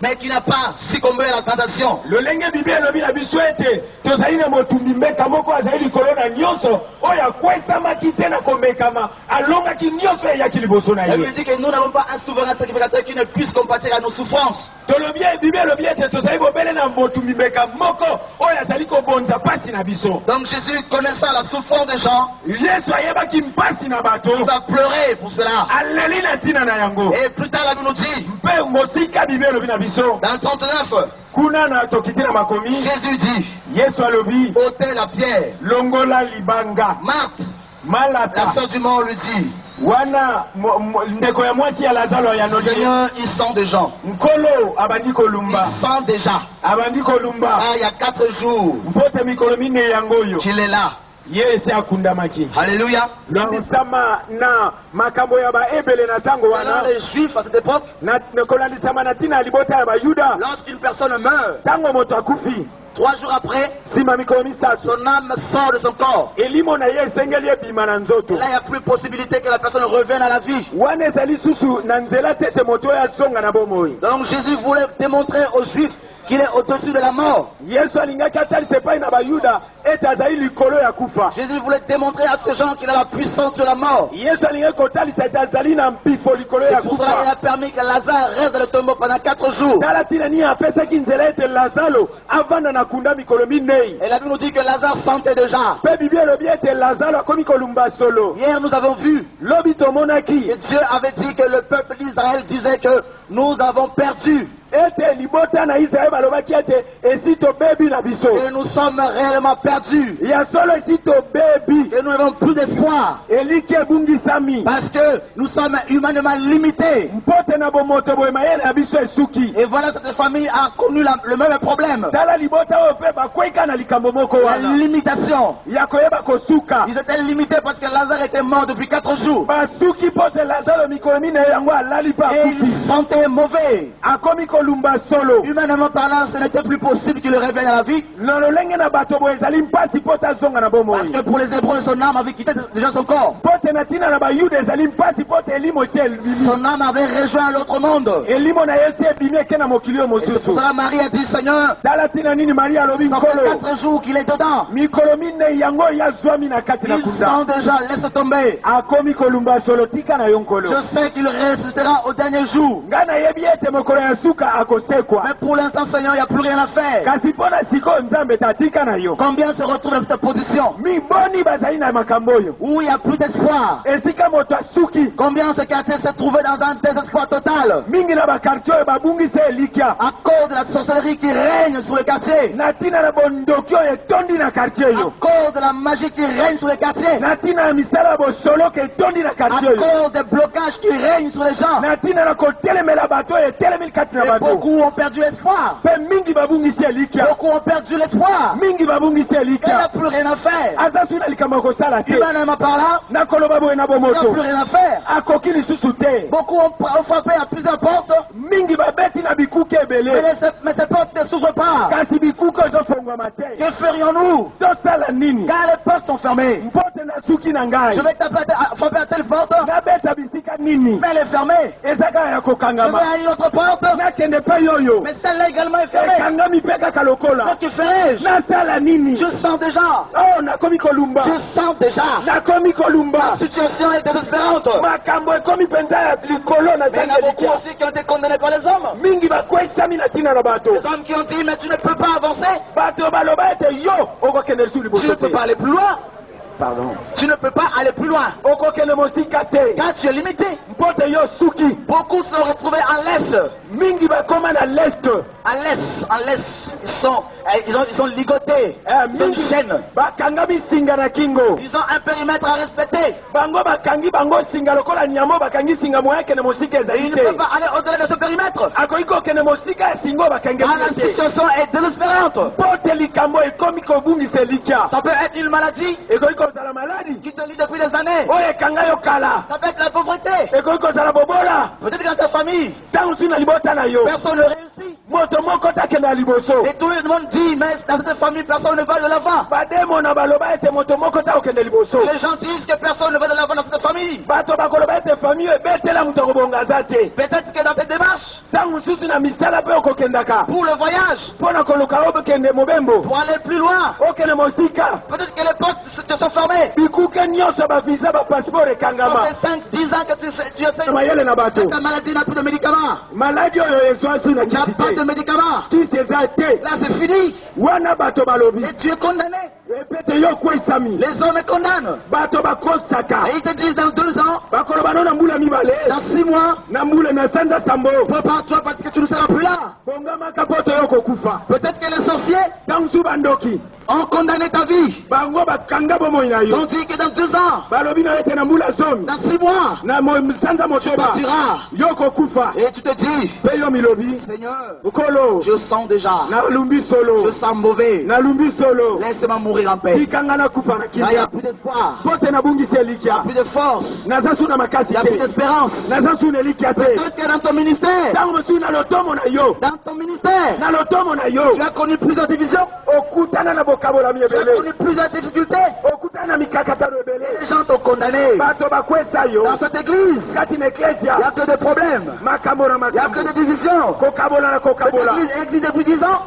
mais qui n'a pas succombé à la tentation. Le lenge Bible lobi na biso ete tozali na motumbi mbeka moko azali likolo na nyonso oyo akwesamaki te na komekama alongaki nyonso eyaki liboso na La ye. Bible dit que nous n'avons pas un souverain sacrificateur qui ne puisse compatir à nos souffrances. tolobi Bible lobi ete tozali kobele na motumbi mbeka moko oyo azali kobonza pasi na biso. Donc Jésus, connaissant la souffrance des gens, Yesu ayebaki mpasi na bato il va pleurer pour cela. aleli na ntina na yango. Et plus tard, la Bible nous dit, mpe mosika Bible lobi na biso dans le trente-neuf, kuna na tokiti na makomi Jésus dit, Yesu alobi ôtez la pierre. longola libanga. Marthe, Malata la sœur du mort, lui dit, wana mo- mo- ndeko ya mwasi ya Lazaro ya nodi Seigneur, ils sont des gens. nkolo abandi kolumba Ils sont déjà. abandi kolumba Ah, il y a quatre jours mpote mikolo mine yango oyo qu'il est là. ye esi akundamaki Alléluia. lolandisama na makambo ya baebele na ntango Alors, wana les Juifs à cette époque, na na kolandisama na ntina ya libota ya bayuda lorsqu'une personne meurt, ntango moto akufi trois jours après, nsima mikolo misato son âme sort de son corps. elimo na ye esengeli ebima na nzoto Et là, il n'y a plus possibilité que la personne revienne à la vie. wana ezali susu na nzela te ete moto oyo azonga na bomoi. Donc Jésus voulait démontrer aux Juifs qu'il est au-dessus de la mort. yesu alingaki atalisa epai na bayuda ete azali likolo ya kufa. Jésus voulait démontrer à ces gens qu'il a la puissance sur la mort. yesu alingaki kotalisa ete azali na mpifo likolo C'est ya pour cela qu'il kufa. a permis que Lazare reste dans le tombeau pendant quatre jours. tala ntina nini apesaki nzela ete lazaro avanda na kunda mikolo minei. Et la Bible nous dit que Lazare sentait déjà. mpe bibi elobi ete lazaro akomi kolumba solo. Hier, nous avons vu lobi que tomonaki Dieu avait dit que le peuple d'Israël disait que nous avons perdu. ete libota na israele balobaki ete esi tobebi na biso. Et nous sommes réellement perdus. ya solo esi tobebi. Et nous n'avons plus d'espoir. eliki ebungisami. Parce que nous sommes humainement limités. mpote na bomoto boye mayele na biso esuki. Et voilà, cette famille a connu la- le même problème. tala libota oyo mpe bakweyika na likambo moko La wana limitation. ya koyeba kosuka. Ils étaient limités parce que Lazare était mort depuis quatre jours. basuki mpote lazaro mikolo mine yango alali mpe Et akufi. ils sentaient mauvais. akomi kolumba solo. Humainement parlant, ce n'était plus possible qu'il réveille à la vie. na lolenge na bato boye ezali mpasi mpote azonga na Parce bomoi. que pour les Hébreux, son âme avait quitté déjà son corps. mpote na ntina na bayuda ezali mpasi mpote elimo esi ebimi. Son âme avait rejoint l'autre monde. elimo na ye esi ebimi eke na mokili oyo Et c'est pour mosusu. cela Marie a dit, Seigneur, tala ntina nini maria alobi ça fait nkolo quatre jours qu'il est dedans. mikolo minei yango oyo azwami na kati na Ils kunda. sont déjà, laisse tomber. akomi kolumba solo tika na yo nkolo. Je sais qu'il ressuscitera au dernier jour. ngai nayebi ete mokolo ya suka akosekwa. Mais pour l'instant, Seigneur, il n'y a plus rien à faire. kasi mpo na sikoyo nzambe tatika na yo. Combien se retrouvent dans cette position miboni bazali na makambo oyo. où il n'y a plus d'espoir? esika moto asuki. Combien ce quartier s'est trouvé dans un désespoir total mingi na bakartier oyo babungisi elikia. à cause de la sorcellerie qui règne sur le quartier, na ntina na bondoki oyo etondi na kartier à oyo. cause de la magie qui règne sur le quartier, na ntina na misala ya bosoloke etondi na à kartier oyo. cause des blocages qui règnent sur les gens. na ntina na kotelemela bato oyo etelemi kati na Et bato. beaucoup ont perdu espoir. mpe mingi babungisi elikia. Beaucoup ont perdu l'espoir. mingi babungisi Il n'y a elikia. plus rien à faire. aza su na likambo ya kosala te. Humainement parlant, na koloba boye na il n'y a plus bomoto. rien à faire. akoki lisusu te. Beaucoup ont, ont frappé à plusieurs portes, mingi babeti na bikuke mais, ebele. les- mais ces portes ne s'ouvrent pas. kasi bikuke ezofongwama te. Que ferions-nous tosala nini. quand les portes sont fermées? mpote na suki na ngai. Je vais taper à, à- frapper à telle porte, nabeta bisika nini. mais elle est fermée. eza kaka ya Je kokangama. vais à une autre porte, nakende mpe yoyo. mais celle-là également est fermée. ekangami mpe kaka lokola. Mais que ferais-je? nasala nini. Je sens déjà. oh nakomi kolumba. Je sens déjà. nakomi kolumba. La situation est désespérante. makambo ekomi mpenza ya likolo na Mais il y en a beaucoup zanga aussi qui ont été condamnés par les hommes. mingi bakwesami na ntina na bato. Les hommes qui ont dit, mais tu ne peux pas avancer. bato baloba ete yo okokende lisu Tu ne liboso peux te. pas aller plus loin. Pardon. Tu ne peux pas aller plus loin. okokende mosika te. Car tu es limité. mpote yo suki. Beaucoup se sont retrouvés à l'est. mingi bakoma na leste. À l'est, à l'est. Ils sont, eh, ils ont, ils sont ligotés. Eh, Ils ont une mingi chaîne. bakangami singa na kingo. Ils ont un périmètre à respecter. bango bakangi bango singa lokola nyamo bakangi singa moya kende mosika Et ezali ils ne peuvent te. pas aller au-delà de ce périmètre. akoki kokende mosika ya singo bakangi Ah, la te. situation est désespérante. mpote likambo ekomi kobungisa elikia. Ça peut être une maladie ekoki kozala maladi qui te lie depuis des années. oyo ekanga yo kala. Ça peut être la pauvreté. ekoki kozala bobola. Peut-être que dans ta famille, ntango su na libota na yo. personne ne réussit. Et tout le monde dit, mais dans cette famille, personne ne va de l'avant. Les gens disent que personne ne va de l'avant dans cette famille. Peut-être que dans tes démarches, pour le voyage, pour aller plus loin, peut-être que les portes te sont fermées. Ça fait cinq dix ans que tu, tu essaies. Ta maladie n'a plus de médicaments. Il n'y a pas de médicaments. Là c'est fini. Et tu es condamné. Les hommes me condamnent. Et ils te disent dans deux ans, dans six mois, prépare-toi parce que tu ne seras plus là. Peut-être que les sorciers ont condamné ta vie. On dit que dans deux ans, dans six mois, tu partiras. Et tu te dis, Seigneur, je sens déjà, je sens mauvais. Laisse-moi mourir en paix. Il n'y a plus d'espoir. Il n'y a plus de force. Il n'y a plus d'espérance. Peut-être que dans ton ministère, dans ton ministère, tu as connu plusieurs divisions. Tu as connu plusieurs difficultés. Les gens t'ont condamné. Dans cette église, il n'y a que des problèmes. Il n'y a que des divisions. Cette église existe depuis dix ans.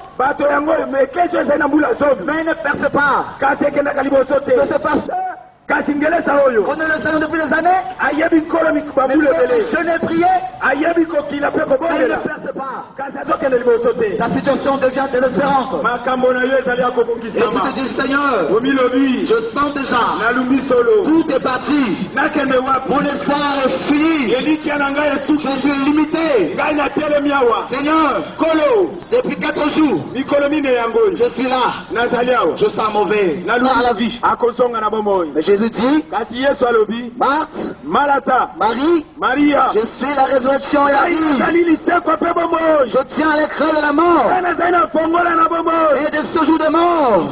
Mais il ne perce pas. Que ce pasteur, on ne le sait depuis des années. Mais je n'ai prié. Mais il ne perce pas. Ta situation devient désespérante. Et tu te dis, Seigneur, je sens déjà, tout est parti. Mon espoir est fini. Je suis limité. Seigneur, depuis quatre jours, je suis là. Je sens mauvais dans la vie. Mais Jésus dit, Marthe, Marie, Maria, je suis la résurrection et la vie. Je tiens à l'écran de la mort et de ce jour de mort.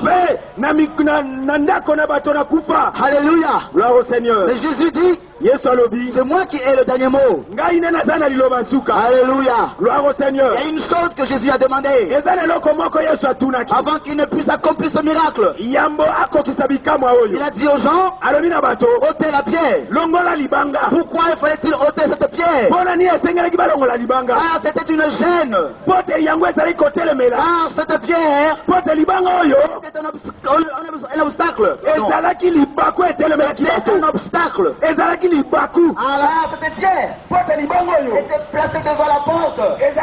Alléluia. Gloire au Seigneur. Mais Jésus dit, c'est moi qui ai le dernier mot. Alléluia. Gloire au Seigneur. Il y a une chose que Jésus a demandé avant qu'il ne puisse accomplir ce miracle. Il a dit aux gens, ôtez la pierre. Pourquoi il fallait-il ôter cette pierre? Ah, c'était une gêne. Ah, cette pierre c'était un, un obstacle. C'était un obstacle. Alors, cette pierre était placée devant la porte.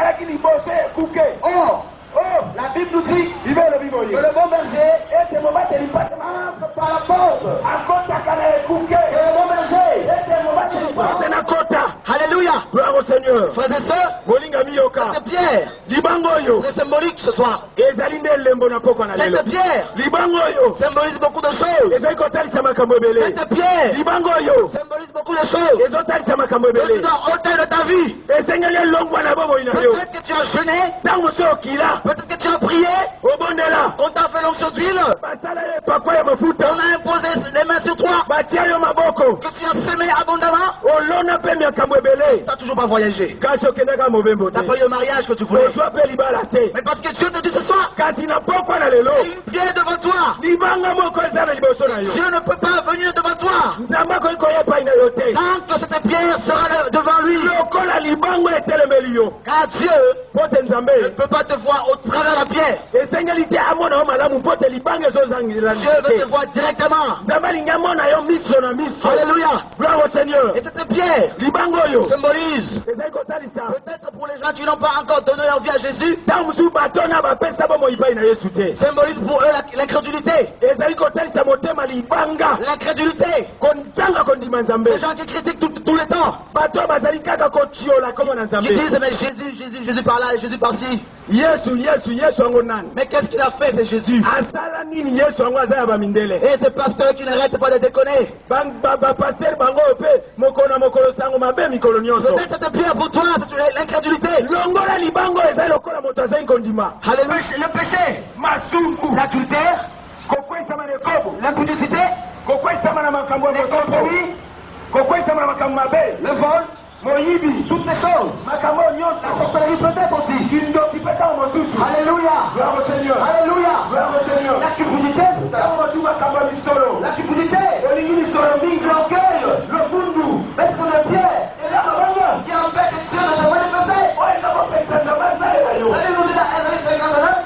Oh, la Bible nous dit que le bon berger entre par la porte. Que le bon berger Alléluia. Gloire au Seigneur. Frères et sœurs, cette pierre c'est symbolique ce soir. Cette pierre symbolise beaucoup de choses. Cette pierre symbolise beaucoup de choses. Que tu dois ôter de ta vie. Peut-être que tu as jeûné. Peut-être que tu as prié. On t'a fait l'onction d'huile. On a imposé les mains sur toi. Que tu as semé abondamment. Tu n'as toujours pas voyagé. Tu n'as pas eu le mariage que tu voulais. Mais parce que Dieu te dit ce soir, il y a une pierre devant toi. Dieu ne peut pas venir devant toi tant que cette pierre sera devant lui. Car Dieu ne peut pas te voir au travers de la pierre. Dieu veut te voir directement. Alléluia. Gloire au Seigneur. Et cette pierre symbolise, peut-être pour les gens qui n'ont pas encore donné leur vie à Jésus, symbolise pour eux l'incrédulité. L'incrédulité. Les gens qui critiquent tout, tout le temps. Qui disent mais Jésus, Jésus, Jésus par là, Jésus par ci. Mais qu'est-ce qu'il a fait, c'est Jésus? Et ce pasteur qui n'arrête pas de déconner. Peut-être cette pierre pour toi, c'est l'incrédulité. Alléluia. Le péché, l'adultère, l'impudicité, les compromis, le vol, Moyibi, toutes ces choses. Makamo nyonso. La sorcellerie peut-être aussi. Kindokipeta mosusu. Alléluia. Gloire au Seigneur. Alléluia. Gloire au Seigneur. La cupidité. Kamosu makamo misolo. La cupidité. Olingi misolo mingi. L'orgueil. Le fundu. Mettre le pied. Et là, maman. Qui empêche Dieu de se manifester. Ouais, ça va faire ça. Ça va faire ça. La Bible nous dit dans Ésaïe cinquante-neuf.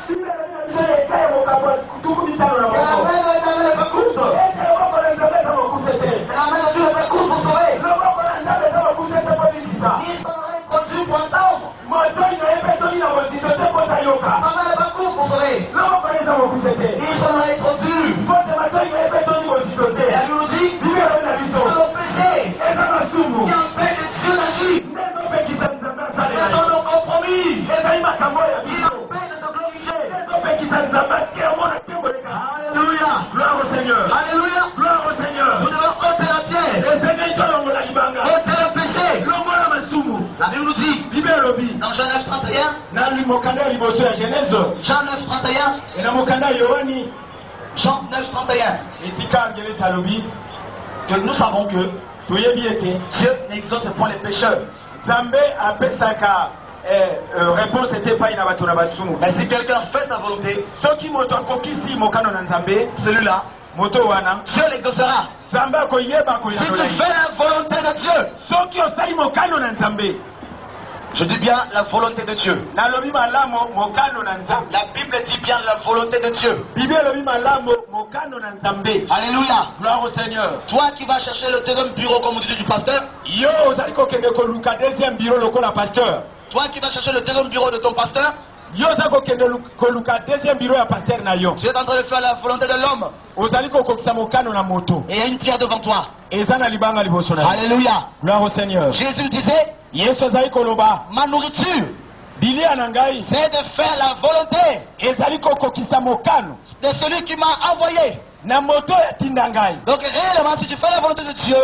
Dans Jean neuf trente et un, Jean neuf trente et un, Jean neuf trente et un, que nous savons que Dieu n'exauce point les pécheurs. réponse était pas une. Mais si quelqu'un fait sa volonté, celui-là, Dieu l'exaucera. Si tu fais la volonté de Dieu, je dis bien la volonté de Dieu. La Bible dit bien la volonté de Dieu. Alléluia. Gloire au Seigneur. Toi qui vas chercher le deuxième bureau comme on dit du pasteur. Toi qui vas chercher le deuxième bureau de ton pasteur. Tu es en train de faire la volonté de l'homme. Et il y a une pierre devant toi. Alléluia. Gloire au Seigneur. Jésus disait, ma nourriture, c'est de faire la volonté de celui qui m'a envoyé. Donc réellement, si tu fais la volonté de Dieu,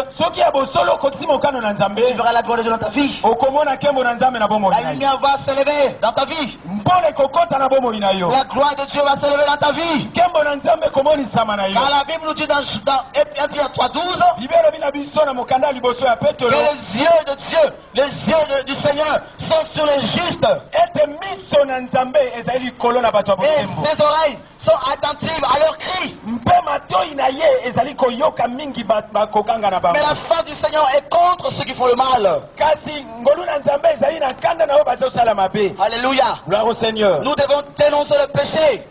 tu verras la gloire de Dieu dans ta vie. La lumière va s'élever dans ta vie. La gloire de Dieu va s'élever dans ta vie. Car la Bible nous dit dans, dans un Pierre trois douze que les yeux de Dieu, les yeux de, du Seigneur sont sur les justes. Et ses oreilles sont attentives à leurs cris. Mais la face du Seigneur est contre ceux qui font le mal. Alléluia. Gloire au Seigneur. Nous devons dénoncer le péché.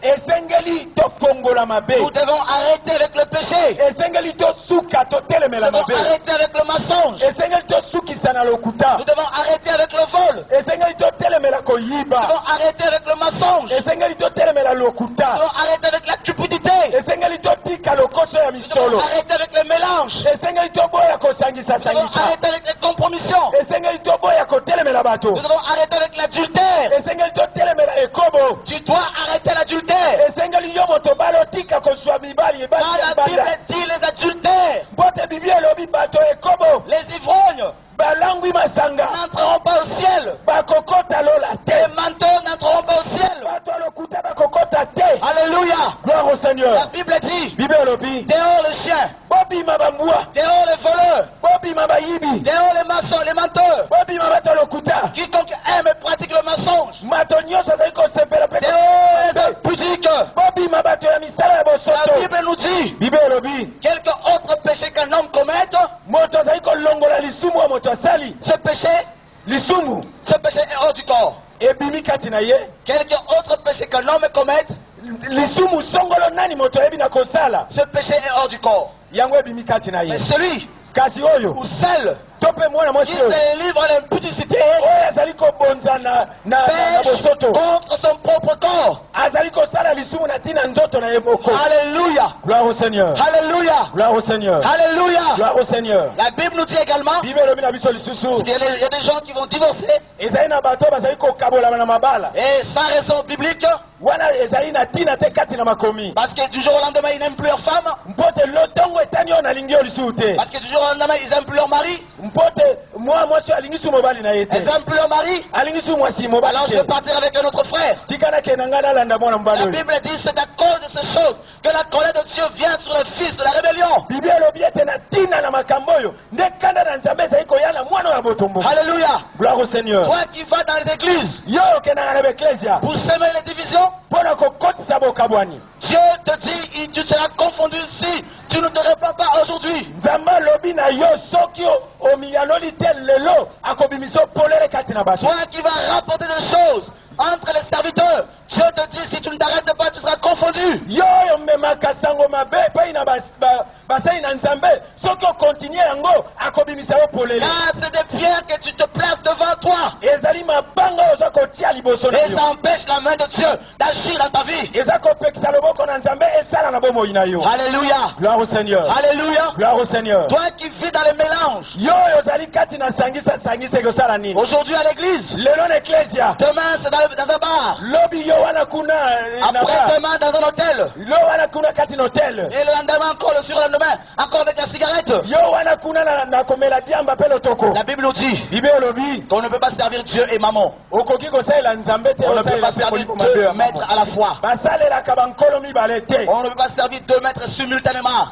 Nous devons arrêter avec le péché. Nous devons arrêter avec le mensonge. Nous devons arrêter avec le vol. Nous devons arrêter avec le mensonge. Nous devons arrêter avec la cupidité. Nous devons arrêter avec le mélange. Nous devons arrêter avec les compromissions. Nous devons arrêter avec l'adultère. Tu dois arrêter l'adultère. La Bible dit les adultères, les ivrognes n'entreront pas au ciel. Les menteurs n'entreront pas au ciel. Alléluia. Gloire au Seigneur. La Bible dit, dehors les chiens, dehors les voleurs, dehors les maçons, les menteurs, quiconque aime et pratique le mensonge, dehors les impudiques. La Bible nous dit, quelque autre péché qu'un homme commette, ce péché, ce péché est hors du corps. Quelque autre péché qu'un homme commette, ce péché est hors du corps. Mais celui ou celle qui se livre à l'impudicité pêche contre son propre corps. Alléluia. Gloire au Seigneur. Alléluia. Gloire au Seigneur. Alléluia. Gloire au Seigneur. La Bible nous dit également qu'il y a des gens qui vont divorcer et sans raison biblique, parce que du jour au lendemain ils n'aiment plus leur femme, parce que du jour au lendemain ils n'aiment plus leur mari, ils n'aiment plus leur mari. Alors je vais partir avec un autre frère. La Bible dit c'est à cause de ces choses que la colère de Dieu vient sur les fils de la rébellion. Alléluia. Gloire au Seigneur. Toi qui vas dans les églises pour semer les divisions, Dieu te dit, tu seras confondu si tu ne te répands pas aujourd'hui. Toi qui vas rapporter des choses entre les serviteurs, Dieu te dit, si tu ne t'arrêtes pas, tu seras confondu. Car c'est des pierres que tu te places devant toi. Et ça empêche la main de Dieu d'agir dans ta vie. Alléluia. Gloire au Seigneur. Alléluia. Gloire au Seigneur. Toi qui vis dans les mélanges. Aujourd'hui à l'église. Demain c'est dans, dans un bar. Après demain dans un hôtel. Et le lendemain encore, le surlendemain, encore avec la cigarette. La Bible nous dit qu'on ne peut pas servir Dieu et maman. On ne peut pas servir deux maîtres à la fois. On ne peut pas servir deux maîtres simultanément.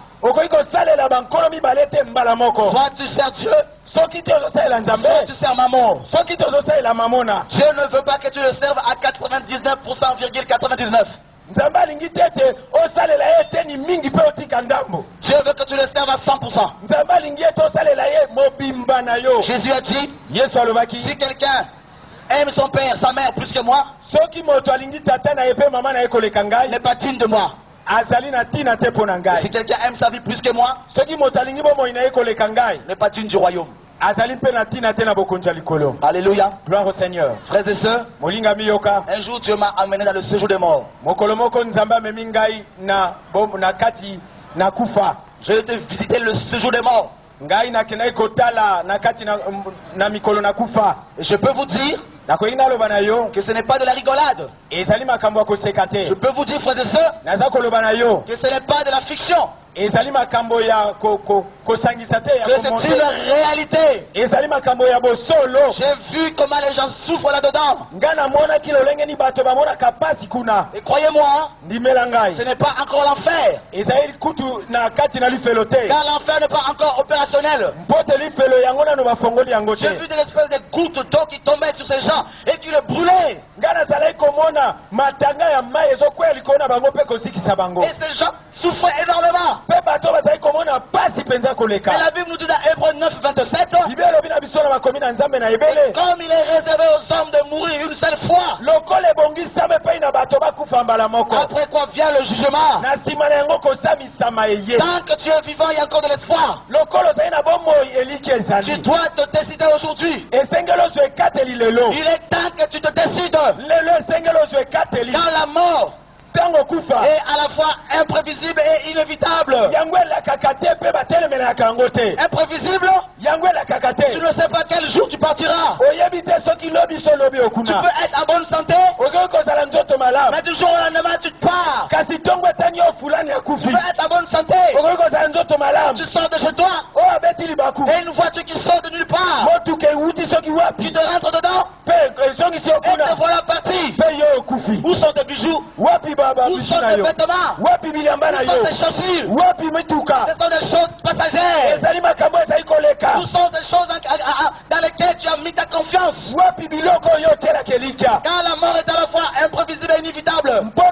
Soit tu sers Dieu, soit tu sers maman. Dieu ne veut pas que tu le serves à quatre-vingt-dix-neuf pour cent virgule quatre-vingt-dix-neuf. Dieu veut que tu le serves à cent pour cent. Jésus a dit, si quelqu'un aime son père, sa mère plus que moi, n'est pas digne de moi. Si quelqu'un aime sa vie plus que moi, n'est pas digne du royaume. Alléluia. Gloire au Seigneur. Frères et sœurs, un jour Dieu m'a amené dans le séjour des morts. J'ai été visiter le séjour des morts. Et je peux vous dire que ce n'est pas de la rigolade. Je peux vous dire, frères et sœurs, que ce n'est pas de la fiction. Que c'est une réalité. J'ai vu comment les gens souffrent là-dedans. Et croyez-moi, ce n'est pas encore l'enfer. Car l'enfer n'est pas encore opérationnel. J'ai vu des espèces de gouttes d'eau qui tombaient sur ces gens et qui les brûlaient. Et ces gens souffraient énormément. Et la Bible nous dit dans Hébreux neuf, vingt-sept, et comme il est réservé aux hommes de mourir une seule fois, après quoi vient le jugement. Tant que tu es vivant, il y a encore de l'espoir. Tu dois te décider aujourd'hui. Il est temps que tu te décides. Dans la mort est à la fois imprévisible et inévitable. Imprévisible, tu ne sais pas quel jour tu partiras. Tu peux être en bonne santé, mais du jour au lendemain tu te pars. Tu peux être en bonne santé, tu sors de chez toi et une voiture qui sort de nulle part, tu te rentres dedans et te voilà parti. Où sont tes bijoux? Où sont tes vêtements? Où sont tes chaussures? Ce sont des choses passagères. Où sont des choses dans lesquelles tu as mis ta confiance? Car la mort est à la fois imprévisible et inévitable.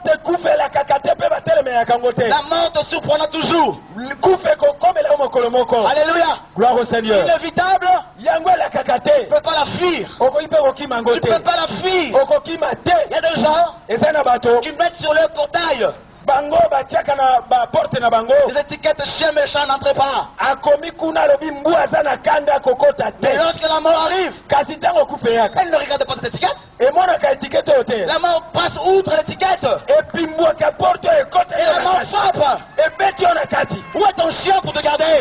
La mort te surprendra toujours. Alléluia. Gloire au Seigneur. Inévitable, tu ne peux pas la fuir. Tu ne peux pas la fuir. Il y a des gens qui mettent sur leur portail les étiquettes chien méchant n'entrent pas. Mais lorsque la mort arrive, elle ne regarde pas cette étiquette. La mort passe outre l'étiquette. Et la mort frappe. Où est ton chien pour te garder?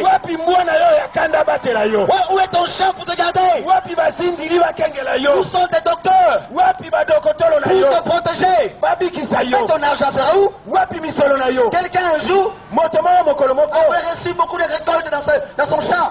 Où est ton chien pour te garder? Où sont tes docteurs pour te protéger? Et ton argent sera où? Quelqu'un un jour avait reçu beaucoup de récoltes dans, ce, dans son champ.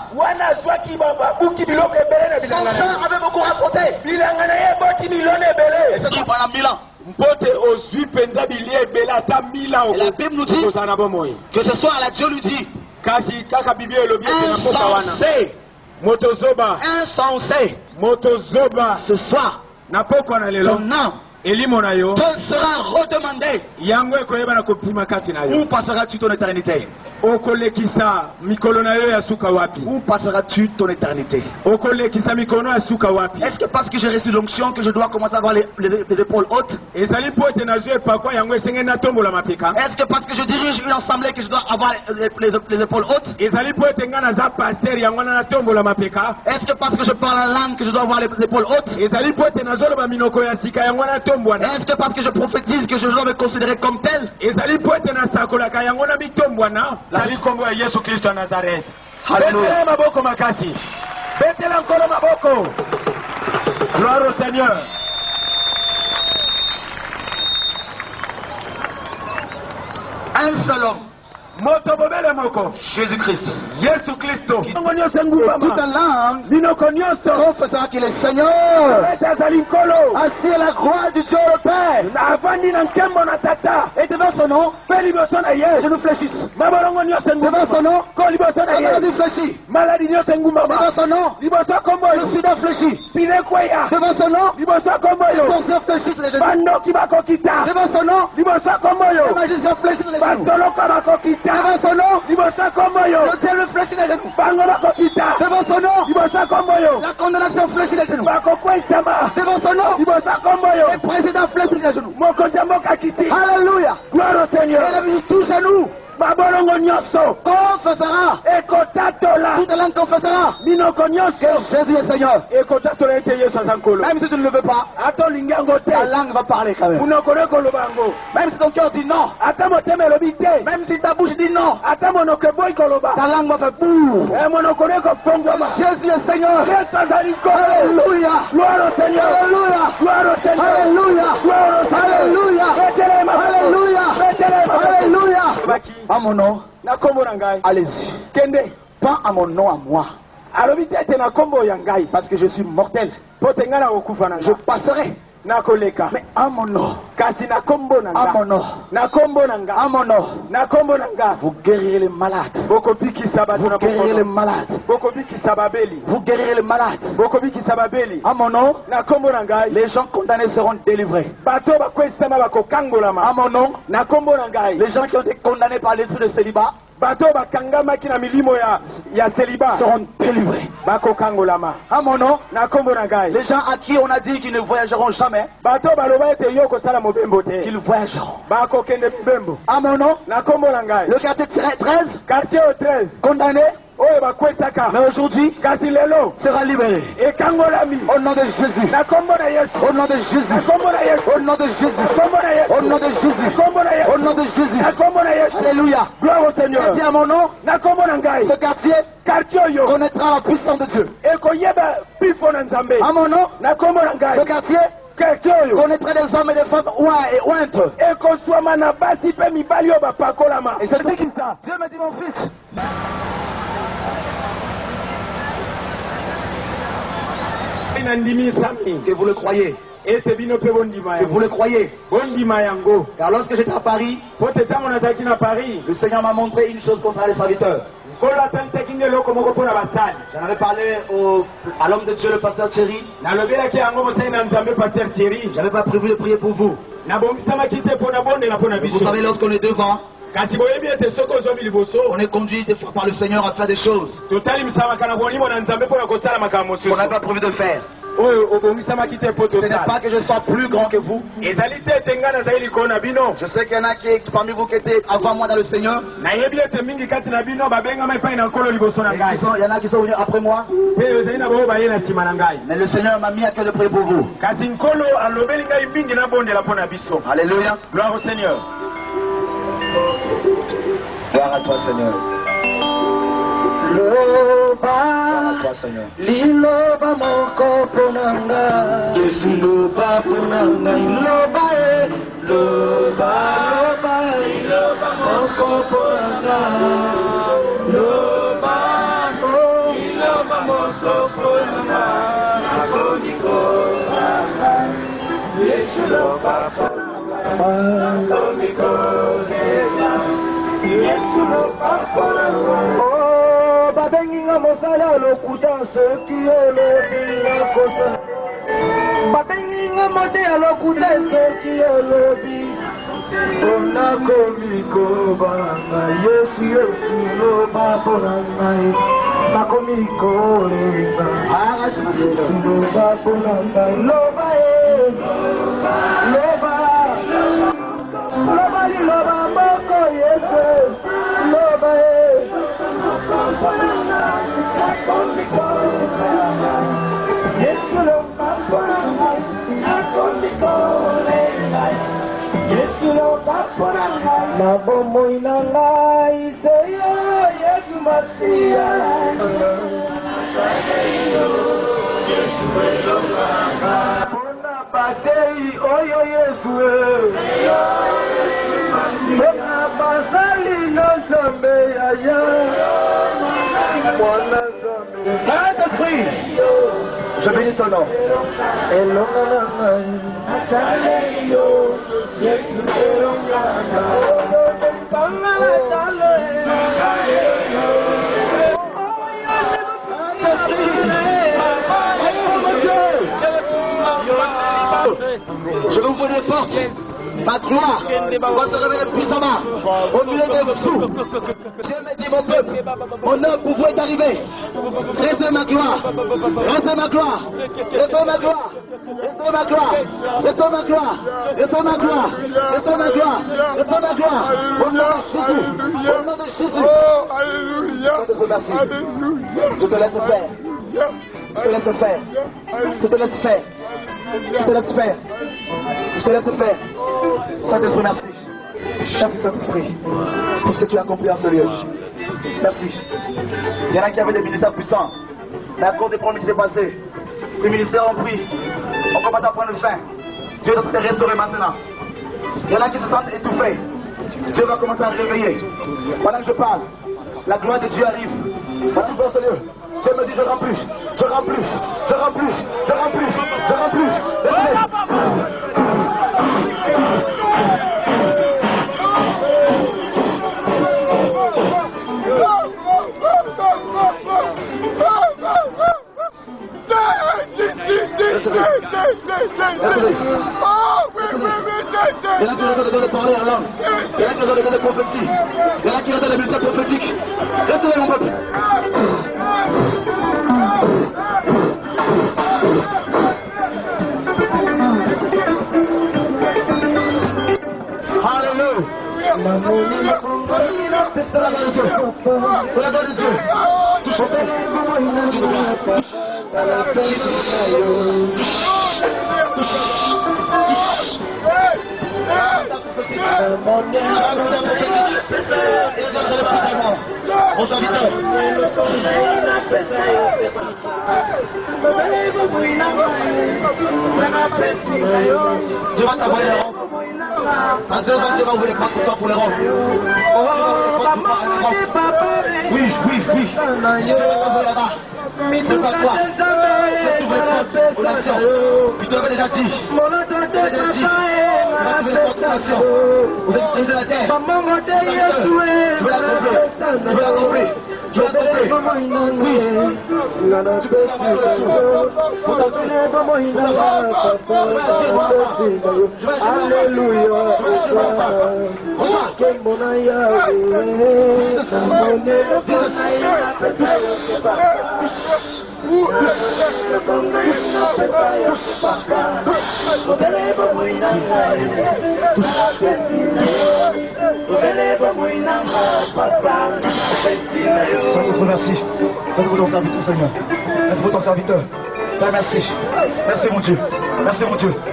Son champ avait beaucoup rapporté. Et c'est dit pendant mille ans. Et la Bible nous dit que ce soir là Dieu lui dit Kasi kaka Bibi elobi ete na mboka wana. Insensé. Motozoba. Insensé. Motozoba. Ce soir, Na poko na lelo. ton âme Elimo na yo. te sera redemandé. Yango ekoyeba na kopima kati na yo. Où passeras-tu ton éternité? Okolekisa mikolo na yo ya suka wapi? Où passeras-tu ton éternité? Okolekisa mikono ya suka wapi? Est-ce que parce que j'ai reçu l'onction que je dois commencer à avoir les, les, les épaules hautes? Ezali po ete nazwi epakwa yango esengeli natombola mapeka. Est-ce que parce que je dirige une assemblée que je dois avoir les, les, les épaules hautes? Ezali po ete nga naza paster yango wana natombola mapeka. Est-ce que parce que je parle en langue que je dois avoir les épaules hautes? Ezali po ete nazoloba minoko ya sika yango wana tombwana. Est-ce que parce que je prophétise que je dois me considérer comme tel? Ezali po ete nasakolaka yango na mitombwana. Ezali kombo ya Yesu Kristo ya Nazareth. Alléluia. Betela maboko makasi. Betela nkolo maboko. Gloire au Seigneur. Un seul homme, Moto bobele moko. Jésus-Christ. Yesu Kristo. Toute langue Minoko nyonso. confessera qu'il est Seigneur. Ete azali nkolo. Assis à la croix du Dieu le Père. Na avandi na nkembo na tata. Et devant son nom, Mpe liboso na ye. je nous fléchisse. Mabolongo nyonso Devant engumama. son nom, Ko liboso na la ye. maladie fléchit. Maladi nyonso engumama. Devant son nom, Liboso kombo le yo. sida fléchit. Sine kweya. Devant son nom, Liboso kombo les yo. sorciers fléchissent les genoux. Bandoki bakokita. Devant son nom, Liboso kombo les yo. magiciens fléchissent les genoux. Basoloka bakokita. Devant son nom, Liboso kombo yo. le diable fléchit les genoux. Bango bakokita. Devant son nom, Liboso kombo yo. la condamnation fléchit les genoux. Bakokwesama. Devant son nom, Liboso kombo yo. les présidents fléchissent les genoux. Mokonzi ya mboka kiti. Alléluia. Gloire au Et Seigneur. la vie touche à nous. Mabolongo nyonso. Confessera. Ekotatola. Toute langue confessera Minoko que nyonso. Jésus est Seigneur. Ekotatola ete Yesu aza nkolo. Même si tu ne le veux pas, Ata olingi yango te. ta langue va parler quand même. Munoko ne koloba yango. Même si ton cœur dit non, Ata motema elobi te. même si ta bouche dit non, Ata monoko eboyi koloba. ta langue va faire bouh. Eh, monoko ne kofongwama. Jésus est Seigneur. Yesu azali nkolo. Alléluia. Gloire au Seigneur. Alléluia. Gloire au Seigneur. Alléluia. Gloire au Seigneur. Alléluia. Betelema. Alléluia. Betelema. Alléluia. Baki. À mon nom, Na kombo na ngai. allez-y. Kende. Pas à mon nom à moi, Alobi te ete na kombo ya ngai. parce que je suis mortel. Po te nga na kokufa na Je ngai. passerai. Nakoleka. Mais à mon nom, Kasi na kombo na à mon ngai. nom, Na kombo na ngai. à mon nom, Na kombo na ngai. vous guérirez les malades. Bokobikisa bato Vous na guérirez les bokono. malades. Bokobikisa babeli. Vous guérirez les malades. Bokobikisa babeli. À mon nom, Na kombo na ngai. les gens condamnés seront délivrés. Bato bakwesama bakokangolama. À mon nom, Na kombo na ngai. les gens qui ont été condamnés par l'esprit de célibat Bato bakangamaki na milimo ya ya celibat. seront délivrés. Bakokangolama. À mon nom, Na kombo na ngai. les gens à qui on a dit qu'ils ne voyageront jamais, Bato baloba ete yo kosala mobembo te. qu'ils voyageront. Bakokende mobembo. À mon nom, Na kombo na ngai. le quartier treize, Quartier au treize. condamné, Oyo bakwesaka. mais aujourd'hui Kasi lelo. sera libéré. Ekangolami. Au nom de Jésus. Na kombo na Yesu. Au nom de Jésus. Na kombo na Yesu. Au nom de Jésus. Na kombo na Yesu. Au nom de Jésus. Na kombo na Yesu. Au nom de Jésus. Na kombo na Yesu. Alléluia. Gloire au Et Seigneur. dis à mon nom, Na kombo na ngai. ce quartier Quartier oyo. connaîtra la puissance de Dieu. Ekoyeba pifo na Nzambe. À mon nom, Na kombo na ce ngai. quartier Quartier oyo. connaîtra des hommes et des femmes oints et ointes. Ekoswama na basi pe mibali oyo bapakolama. Et c'est ce qui ça. Dieu me dit, mon fils, que vous le croyez, Ete bino pe bondima que vous yango. le croyez. Bondima yango. Car lorsque j'étais à Paris, Po te tango nazalaki na Paris. le Seigneur m'a montré une chose concernant les serviteurs. Nkolo atanisaki nde eloko moko mpo na basali. J'en avais parlé au, à l'homme de Dieu, le pasteur Thierry. Nalobelaki yango mosali na Nzambe Paster Thierry. J'avais pas prévu de prier pour vous. Nabongisamaki te mpo na bondela mpo na Vous biso. savez, lorsqu'on est devant, Kasi boyebi ete soki ozwami liboso. on est conduit des fois par le Seigneur à faire des choses Totalimisaka na bolimo na Nzambe mpo na kosala makambo qu'on n'avait mosusu. pas prévu de faire. Oyo obongisamaki te mpo Ce n'est tosala. pas que je sois plus grand que vous. Ezali te ete ngai nazali likolo na bino. Je sais qu'il y en a qui, parmi vous qui étaient avant moi dans le Seigneur. Nayebi ete mingi kati na bino babengama epai na nkolo liboso na Et ngai. qui sont- il y en a qui sont venus après moi. Mpe ezali na bao baye na nsima na ngai. Mais le Seigneur m'a mis à cœur de prier pour vous. Kasi nkolo alobeli ngai mingi nabondela mpo na biso. Alléluia. Gloire au Seigneur. Gloire à toi, Seigneur. Loba, Gloire à toi, Seigneur. liloba moko ponanga. Yesu loba ponanga, loba e, loba, loba e, loba moko ponanga. Loba, oh, liloba moko ponanga. Akoniko, Yesu loba ponanga. Akoniko, Oh, babenginga mosala lokuta soki olobi kosa. Babenginga mote lokuta soki olobi. Ona komiko banga Yesu Yesu loba bonanga. Makomiko lenga. Yesu loba bonanga loba e. Loba. Loba li loba moko Yesu loba e. Yesu loba bonanga. Yesu loba bonanga. Na bomo inanga iseyo Yesu Masia. Yesu loba. Bona batei oyo Yesu e. Bona basali no zambe aya. Bona zambe. Saint-Esprit, je bénis ton nom. Je vais ouvrir les portes. Ma gloire va se révéler puissamment au milieu des fous. Dieu m'a dit, mon peuple, mon heure pour vous est arrivée. Restez ma gloire, restez ma gloire, restez ma gloire, restez ma gloire, restez ma gloire, restez ma gloire, restez ma gloire, restez ma gloire. Au nom de Jésus, au nom de Jésus. Oh, alléluia. Je te remercie. Je te laisse faire. Je te laisse faire. Je te laisse faire. Je te laisse faire. Je te laisse faire. Saint-Esprit, merci. Merci Saint-Esprit pour ce que tu as accompli en ce lieu. Merci. Il y en a qui avaient des ministères puissants, mais à cause des problèmes qui s'est passé, ces ministères ont pris, on commence à prendre fin. Dieu doit te restaurer maintenant. Il y en a qui se sentent étouffés. Dieu va commencer à réveiller. Pendant que je parle, la gloire de Dieu arrive. Merci pour ce lieu. Dieu me dit je rends plus, je rends plus, je rends plus, je rends plus, je rends plus. Il y en a qui ont besoin de parler en langue. Il y en a qui ont besoin de prophétie. Il y en a qui ont besoin de ministères prophétiques. Restez mon peuple. Alléluia. C'est la gloire de Dieu. C'est la gloire de Dieu. Touche-toi. Aux serviteurs. Dieu va t'envoyer les robes. En deux ans, Dieu va ouvrir les portes pour toi pour les robes. Oui, oui, oui. Dieu va t'envoyer là-bas. De pas toi. C'est ouvrir les portes aux nations. Il te l'avait déjà dit. Il te l'avait déjà dit. Il va ouvrir les portes aux nations. Vous êtes utilisés de la terre. Tu veux l'accomplir. Tu veux l'accomplir. Tu veux l'accomplir. Oui. Tu peux merci. Merci pour ton service, Seigneur. Merci pour ton serviteur. Merci. Merci, mon Dieu. Merci, mon Dieu.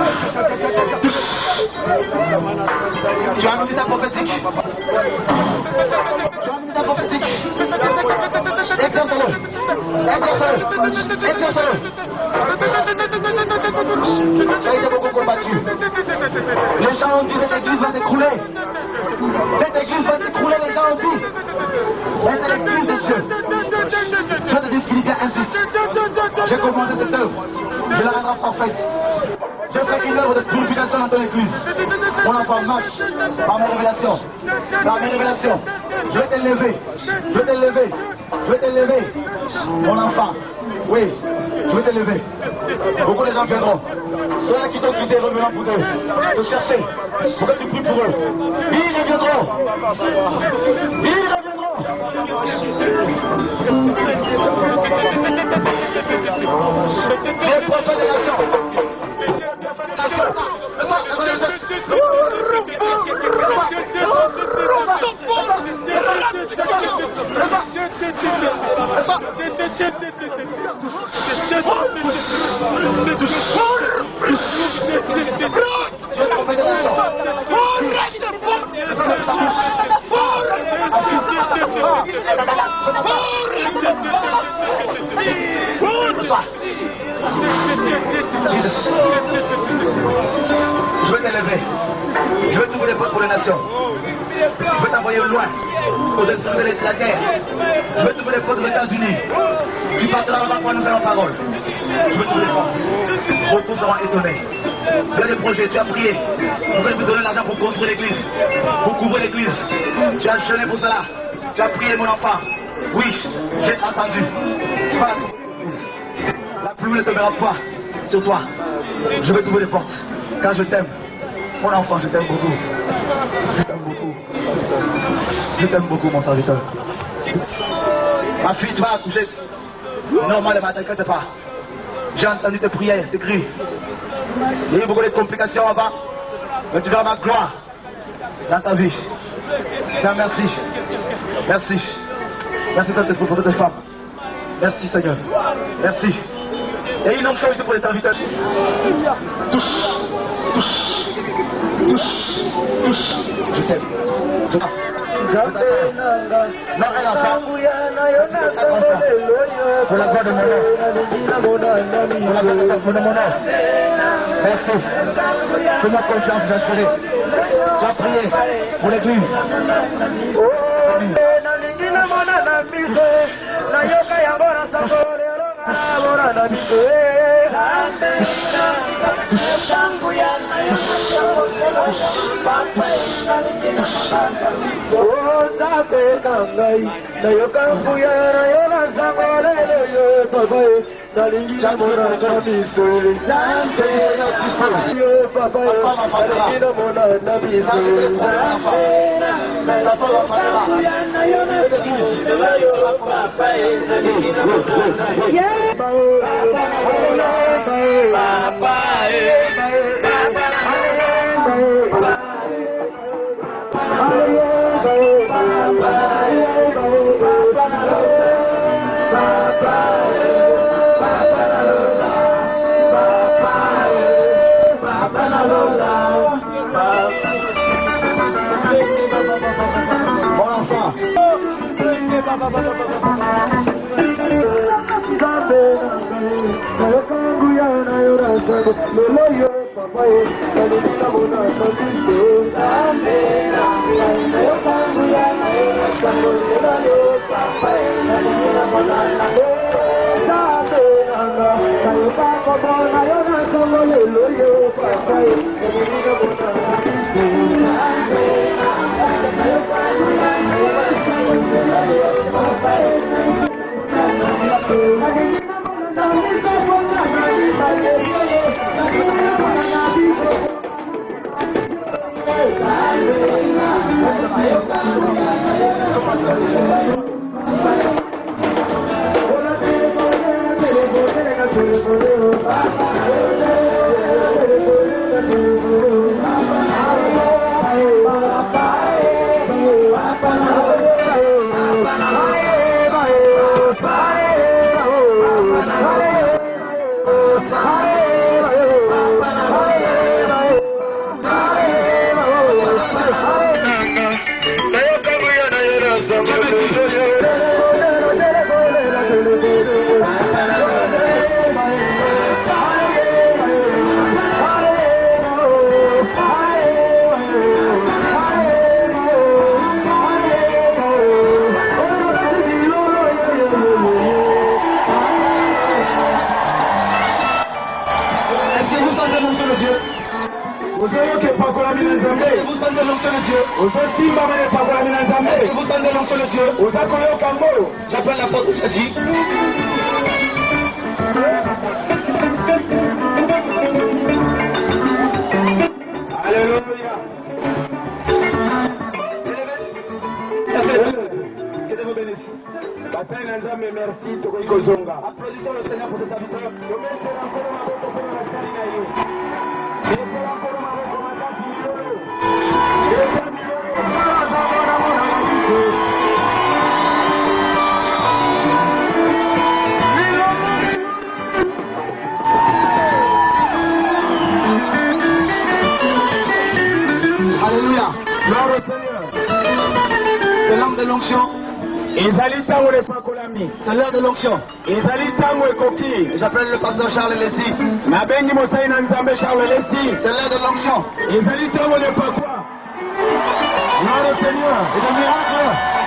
Tu as un ministère prophétique. Tu as un ministère prophétique. Exerce-le. Exerce-le. Exerce-le. Tu as été beaucoup combattu. Les gens ont dit que cette église va s'écrouler. Cette église va s'écrouler, les gens ont dit. Mais c'est l'église de Dieu. Je te dis Philippiens un six. J'ai commencé cette œuvre. Je la rendrai prophète. Je fais une œuvre de purification dans ton église. Mon enfant, marche par mes révélations. Par mes révélations. Je vais t'élever. Je vais t'élever. Je vais t'élever. Mon enfant. Oui, je vais t'élever. Beaucoup de gens viendront. Ceux-là qui t'ont quitté reviendront pour te, te chercher. Pour que tu pries pour eux. Ils reviendront. Ils reviendront. Tu es prophète de nation. Je vais t'élever. Je vais t'ouvrir les portes pour les nations. Je vais t'envoyer loin, au-dessus de la terre. Je vais t'ouvrir les portes aux États-Unis. Tu partiras là-bas pour annoncer la parole. Je vais t'ouvrir les portes. Beaucoup seront étonnés. Tu as des projets, tu as prié pour que je puisse donner l'argent pour construire l'église, pour couvrir l'église. Tu as jeûné pour cela. Tu as prié, mon enfant. Oui, j'ai entendu. Tu vas la pluie ne tombera pas sur toi. Je vais t'ouvrir les portes. Car je t'aime. Mon enfant, je t'aime beaucoup. Je t'aime beaucoup. Je t'aime beaucoup, mon serviteur. Ma fille, tu vas accoucher. Normal, ne t'inquiète pas. J'ai entendu tes prières, tes cris. Il y a eu beaucoup de complications avant. Mais tu verras ma gloire dans ta vie. Bien, merci. Merci. Merci, Saint-Esprit, pour cette femme. Merci, Seigneur. Merci. Il y a une longue chose ici pour les serviteurs. Touche. Touche. Touche. Touche. Je t'aime. Je t'aime. Non, elle a fait. Pour la gloire de mon nom. Pour la gloire de mon nom. Merci. Fais-moi confiance, j'ai assuré. Tu as prié pour l'église. l'onction de Dieu. Est-ce que vous sentez l'onction de Dieu? J'appelle l'apôtre Tchadji. Alléluia. Que Dieu vous bénisse. Merci. Applaudissons le Seigneur pour cet serviteur. Alléluia. Gloire au Seigneur. C'est l'homme de l'onction. C'est l'heure de l'onction. J'appelle le pasteur Charles Lessi. C'est l'heure de l'onction. Gloire au Seigneur. Et le miracle.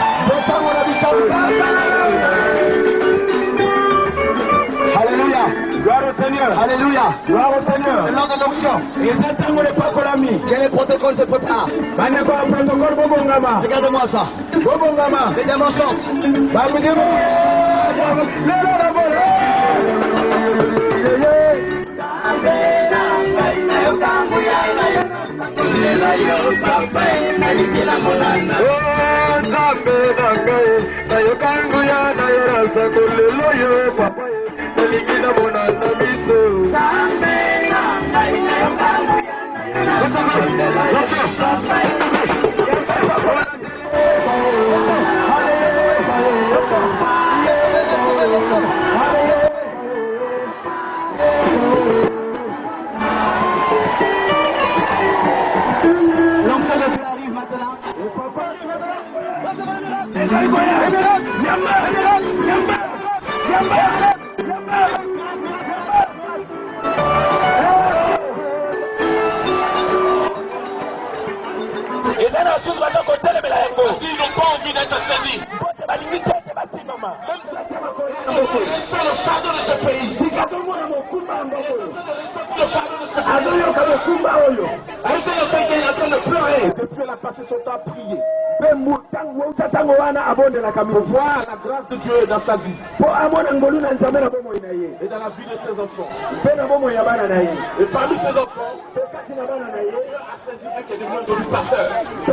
Alléluia. Gloire au Seigneur. Alléluia. Gloire au Seigneur. C'est l'heure de l'onction. Quel est le protocole se prépare? Regardez-moi ça. Les diamants chantent. L'onction de Dieu arrive maintenant. Parce qu'ils n'ont pas envie d'être saisis. C'est le fardeau de ce pays. Le fardeau de ce pays. Arrêtez le fait qu'il est en train de pleurer. Depuis elle a passé son temps à prier. Pour voir la grâce de Dieu dans sa vie. Et dans la vie de ses enfants. Et parmi ses enfants, Dieu a saisi un qui est devenu aujourd'hui pasteur.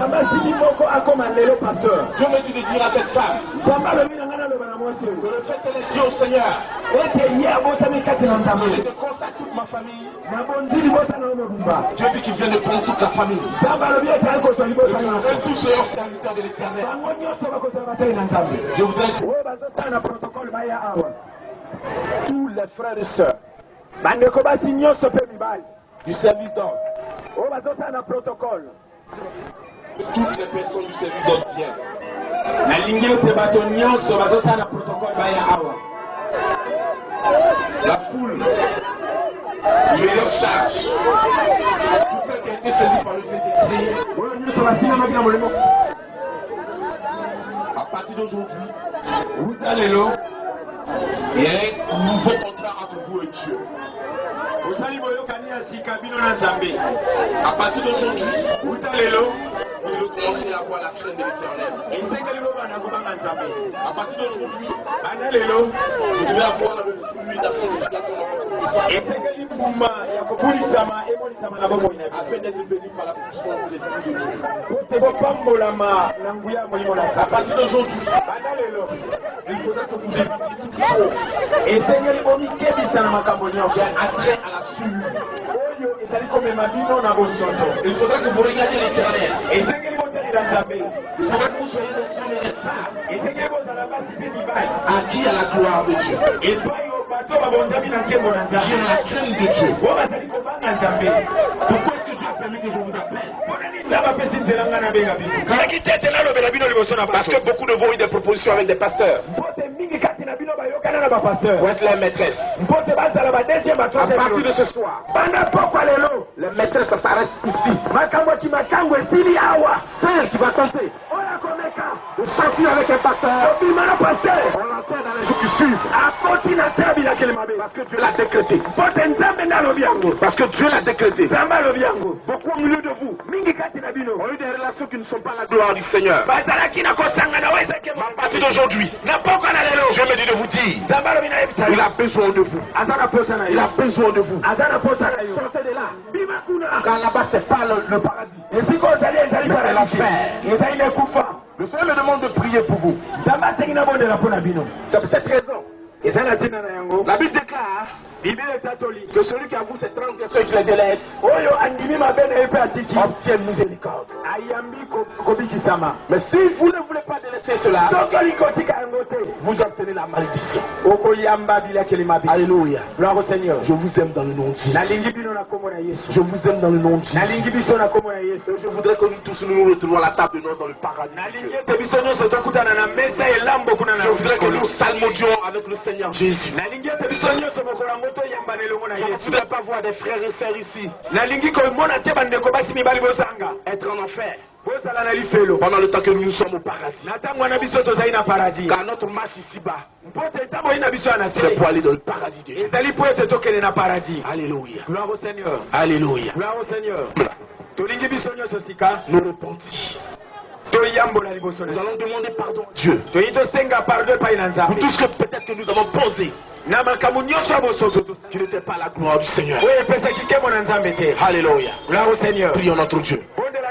Dieu me dit de dire à cette femme que le fait qu'elle ait dit au Seigneur, je te consacre toute ma famille. Dieu dit qu'il vient de prendre toute la famille. Et tous seront serviteurs de l'Éternel. Je voudrais dire tous les frères et sœurs du service d'ordre, toutes les personnes du service d'ordre viennent. La foule, meilleure charge, tout ce qui a été saisi par le Saint-Esprit. À partir d'aujourd'hui, il y a un nouveau contrat entre vous et Dieu. À partir d'aujourd'hui, vous devez commencer à avoir la crainte de l'Éternel. À partir d'aujourd'hui, vous devez avoir le fruit de la sanctification. Afin d'être béni par la puissance de l'Esprit de Dieu. À partir d'aujourd'hui, il faudra que vous évitiez toutes choses. Il y a attrait à la suite. Il faudra que vous regardiez l'Éternel. Il faudra que vous soyez des hommes et des femmes à qui a la gloire de Dieu. Qui a la crainte de Dieu. Pourquoi est-ce que Dieu a permis que je vous appelle? Parce que beaucoup de vous ont eu des propositions avec des pasteurs. Pour être les maîtresses. À partir de ce soir, les maîtresses, ça s'arrête ici. Celle qui va tenter de sortir avec un pasteur, on l'enterre dans les jours qui suivent. Parce que Dieu l'a décrété. Parce que Dieu l'a décrété. Beaucoup au milieu de vous ont eu des relations ceux qui ne sont pas la gloire du Seigneur. À partir d'aujourd'hui, je me dis de vous dire, il a besoin de vous. Il a besoin de vous. Sortez de là. Car là-bas, c'est pas le, le paradis. Mais c'est l'enfer. Le Seigneur me demande de prier pour vous. C'est pour cette raison. La Bible déclare que celui qui avoue ses transgressions et qui les délaisse obtient miséricorde. Mais si vous ne voulez pas délaisser cela, vous obtenez la malédiction. Alléluia. Gloire au Seigneur. Je vous aime dans le nom de Jésus. Je vous aime dans le nom de Jésus. Je voudrais que nous tous nous retrouvons à la table de Noël dans le paradis. Je voudrais que nous salmodions avec le Seigneur Jésus. Je ne voudrais pas voir des frères et sœurs ici être en enfer pendant le temps que nous sommes au paradis. Car notre marche ici-bas, c'est pour aller dans le paradis de Dieu. Alléluia. Gloire au Seigneur. Alléluia. Gloire au Seigneur. Nous repentis. Nous allons demander pardon à Dieu pour tout ce que peut-être que nous avons posé qui n'était pas la gloire du Seigneur. Alléluia. Gloire au Seigneur. Prions notre Dieu.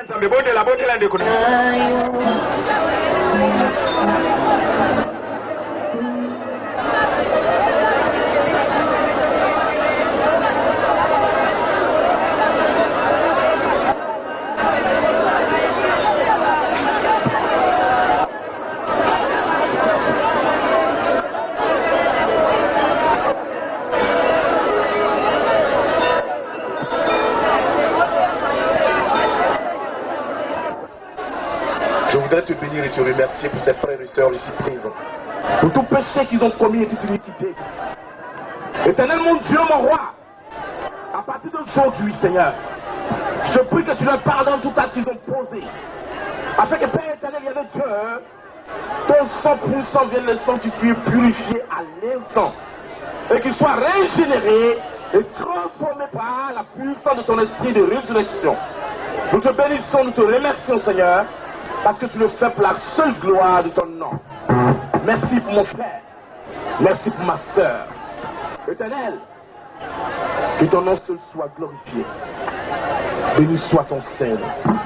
Je voudrais te bénir et te remercier pour ces frères et sœurs ici présents. Pour tout péché qu'ils ont commis et toute iniquité. Éternel mon Dieu, mon roi, à partir d'aujourd'hui, Seigneur, je te prie que tu leur pardonnes tout acte qu'ils ont posé. Afin que Père éternel, il y avait Dieu, ton sang puissant vienne le sanctifier, purifier à l'instant. Et qu'il soit régénéré et transformé par la puissance de ton esprit de résurrection. Nous te bénissons, nous te remercions, Seigneur, parce que tu le fais pour la seule gloire de ton nom. Merci pour mon frère. Merci pour ma soeur. Éternel, que ton nom seul soit glorifié. Béni soit ton Seigneur.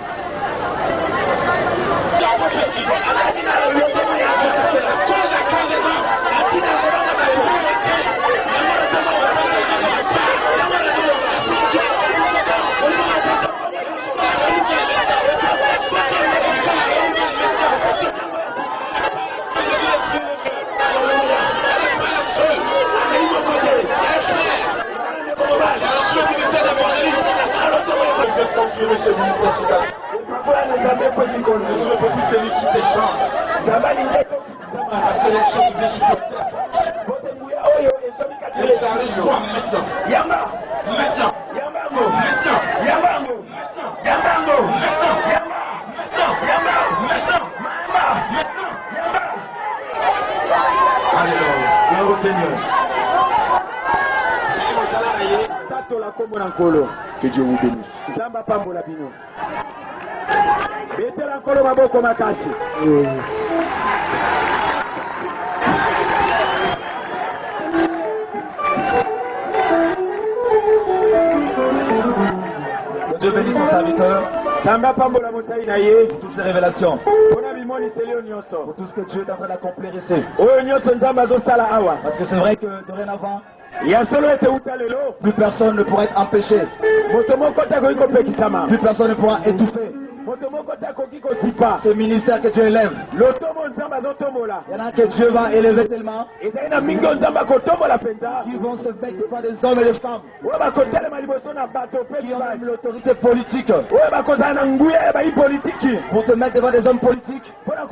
Je ne peux plus tenir sous tes chambres. Parce que les choses sont insupportables. Ça reçoit maintenant. Maintenant. Maintenant. Maintenant. Maintenant. Alléluia. Gloire au Seigneur. Que Dieu vous bénisse. Dieu bénisse son serviteur. Pour toutes ces révélations. Pour tout ce que Dieu est en train d'accomplir ici. Parce que c'est vrai que dorénavant, plus personne ne pourra être empêché. Plus personne ne pourra étouffer ce ministère que Dieu élève. Il y en a que Dieu va élever tellement qui vont se mettre devant des hommes et des femmes qui ont même l'autorité politique pour te mettre devant des hommes politiques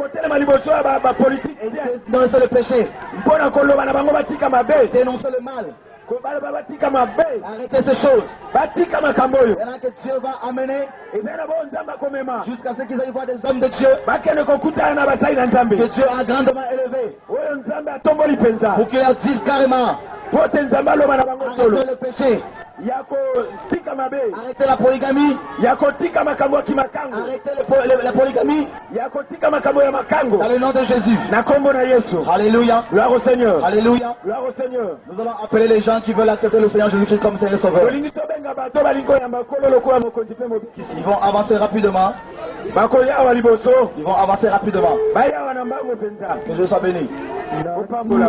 et dénoncer le péché, dénoncer le mal. Arrêtez ces choses. Il y en a que Dieu va amener jusqu'à ce qu'ils aillent voir des hommes de Dieu que Dieu a grandement élevé pour qu'ils leur disent carrément arrêtez le péché. Yako tika mabe. Arrêtez la polygamie. Yako tika makambo ya kimakango. Arrêtez le po- le- la polygamie. Yako tika makambo ya makango. Dans le nom de Jésus. Na kombo na Yesu. Alléluia. Gloire au Seigneur. Alléluia. Gloire au Seigneur. Nous allons appeler les gens qui veulent accepter le Seigneur Jésus-Christ comme Seigneur et Sauveur. Tolingi tobenga bato balingo ya makolo lokola mokonzi pe mobikisi. Ils vont avancer rapidement. Bakoya wa liboso. Ils vont avancer rapidement. Baya wana mbango penza. Que Dieu soit béni. Opambola.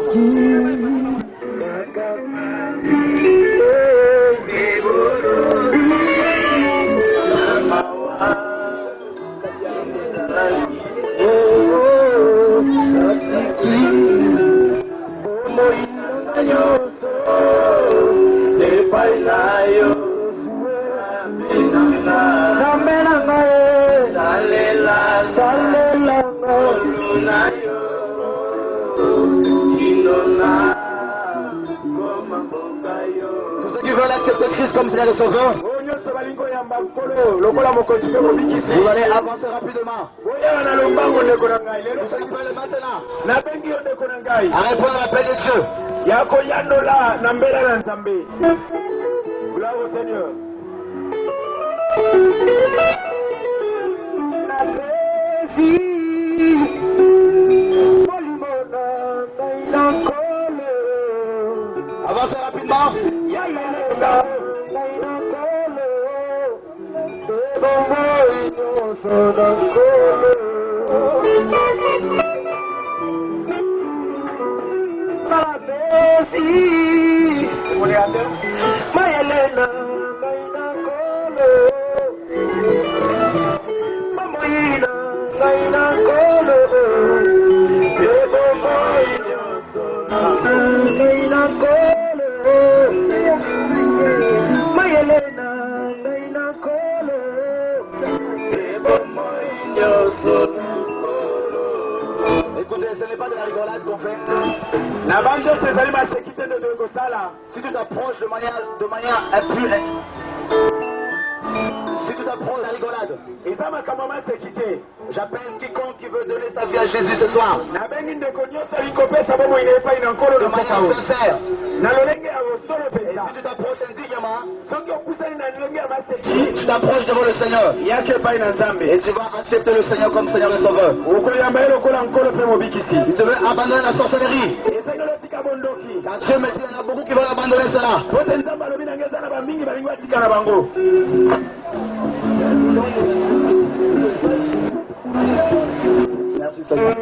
Tous ceux qui veulent accepter Christ comme Seigneur et Sauveur, vous allez avancer rapidement. Tous ceux qui veulent maintenant, à répondre à l'appel de Dieu. Yako yandola na mbela na Nzambe. Gloire au Seigneur. Avancez rapidement. Écoutez, ce n'est pas de la rigolade qu'on fait. Si tu t'approches de manière, de manière impure, si tu t'approches de la rigolade, j'appelle quiconque qui veut donner sa vie à Jésus ce soir. De manière sincère. Et si tu t'approches indignement, tu t'approches devant le Seigneur. Et tu vas accepter le Seigneur comme Seigneur et Sauveur. Si tu veux abandonner la sorcellerie, car Dieu me dit qu'il y en a beaucoup qui veulent abandonner cela. Merci Seigneur.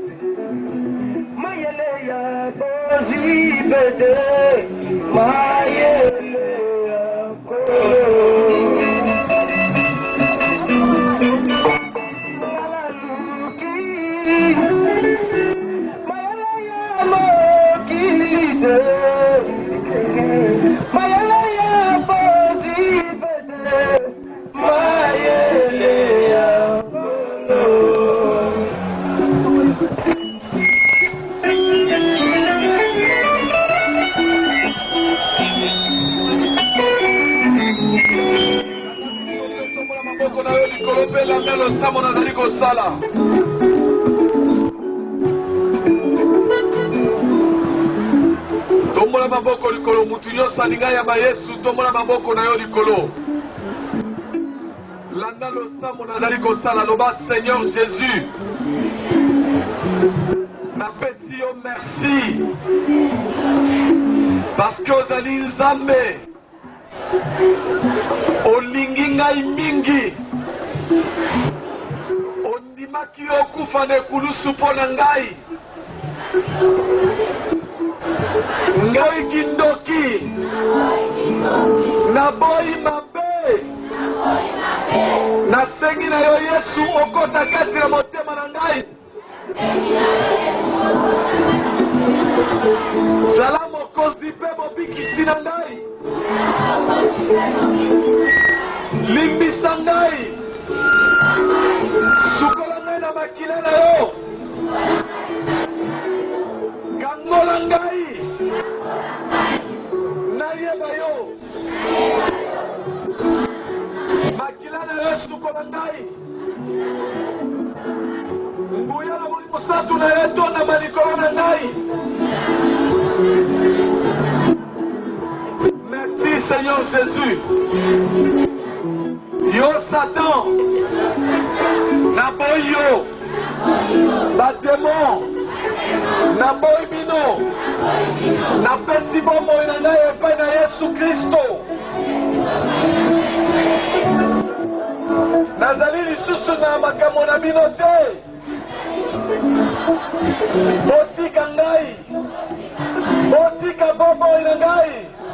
Tombola maboko likolo mutu nyonso alinga ya Yesu tombola maboko na yo likolo. Landa losambo nazali kosala loba Seigneur Jésus. Napesi yo merci. Parce que ozali Nzambe. Olingi ngai mingi. Ondimaki okufa na ekulusu mpo na ngai. Ngai kindoki naboyi mabe nasengi na yo Yesu okota kati na motema na ngai. Zala mokonzi mpe mobikisi na ngai. Limbisa ngai. Sukola ngai na makila na yo. Kangola ngai. Nayeba yo. Makila na yo sukola ngai. Nguya na molimo satu na yo etonda malikolo na ngai. Merci Seigneur de Jésus. Yo Satan, naboy yo, bademon, naboy bino, napesi bomoi na ngai epai na Yesu Kristo. Nazali lisusu na makambo na bino te. Botika ngai, botika bomoi na ngai.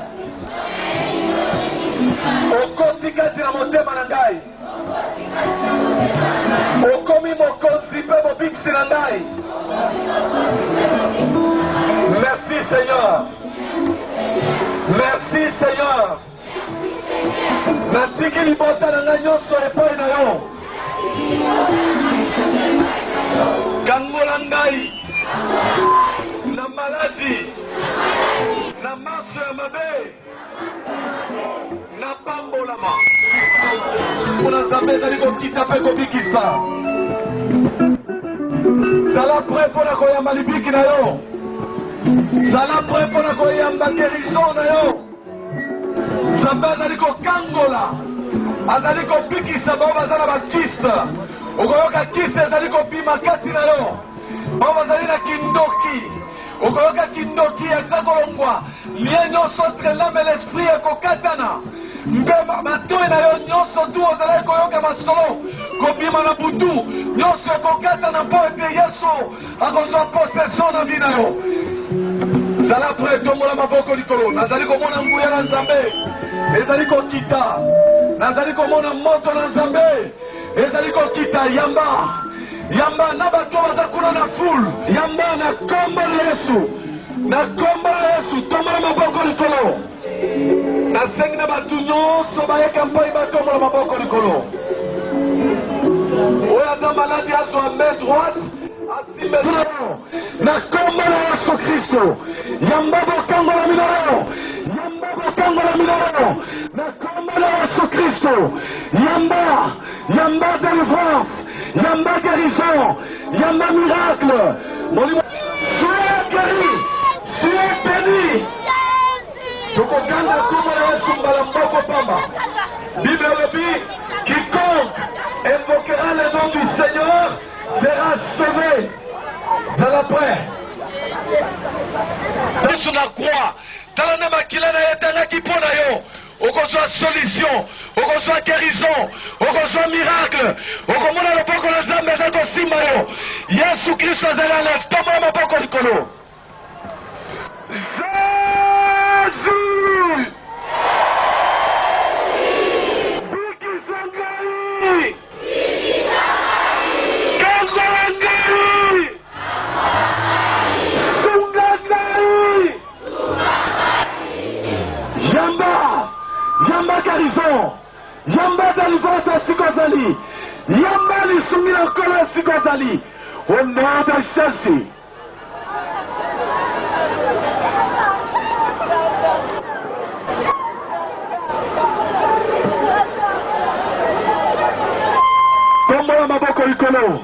Okosi kati na motema na ngai. Okomi mokonzi pe bobiksi na ngai. Merci Seigneur. Merci Seigneur. Natiki libota na ngai nyonso epai na yo. Kangola ngai na maladi, na maso ya mabe, na pambolama. Kuna Nzambe ezali kokita mpe kobikisa. Zala pre mpona koyamba libiki na yo. Zala pre mpona koyamba guérison na yo. Nzambe azali kokangola, azali kobikisa bao baza na bakiste. Okoyoka kiste ezali kobima kati na yo. Bao bazali na kindoki. Okoyoka kindoki eza kolongwa. Lien nyonso entre l'âme et l'esprit ekokatana. Mpe matoi na yo nyonso tu ozali koyoka masolo kobima na butu. Nyonso ekokatana mpo ete Yesu akozwa possession na vi na yo. Zala pre tombola maboko likolo. Nazali komona nguya na Nzambe ezali kokita. Nazali komona moto na Nzambe ezali kokita. Yamba yamba na bato baza kuna na foule. Yamba na kombo na Yesu, na kombo na Yesu tombola maboko likolo. Nasengi na bato nyonso bayeka mpai batombola maboko likolo. Oyo aza maladi azwa main droite asimbe na kombo na Yesu Kristo. Yamba bokangola minoro, yamba bokangola minoro na kombo na Yesu Kristo. Yamba yamba délivrance, yamba guérison, yamba miracle. Soyez guéri, soyez béni. Tukoganda kombo na Yesu mbala mboko pamba. Bible dit, quiconque invoquera le nom du Seigneur sera sauvé. Dans la paix. Sur la croix, dans la namakila na yetana kipona yo. Okozwa solution, okozwa guérison, okozwa miracle, okomona loboko na Nzambe eza kosimba yo. Yesu Kristo azali alef, tombola maboko likolo. Jésus! Bikisa ngai! Kangola ngai! Sunga ngai! Yamba! Yamba guérison, yamba délivrance à Sikozali, yamba lisungi na kolo à Sikozali, au nom de Jésus. Tombola maboko likolo.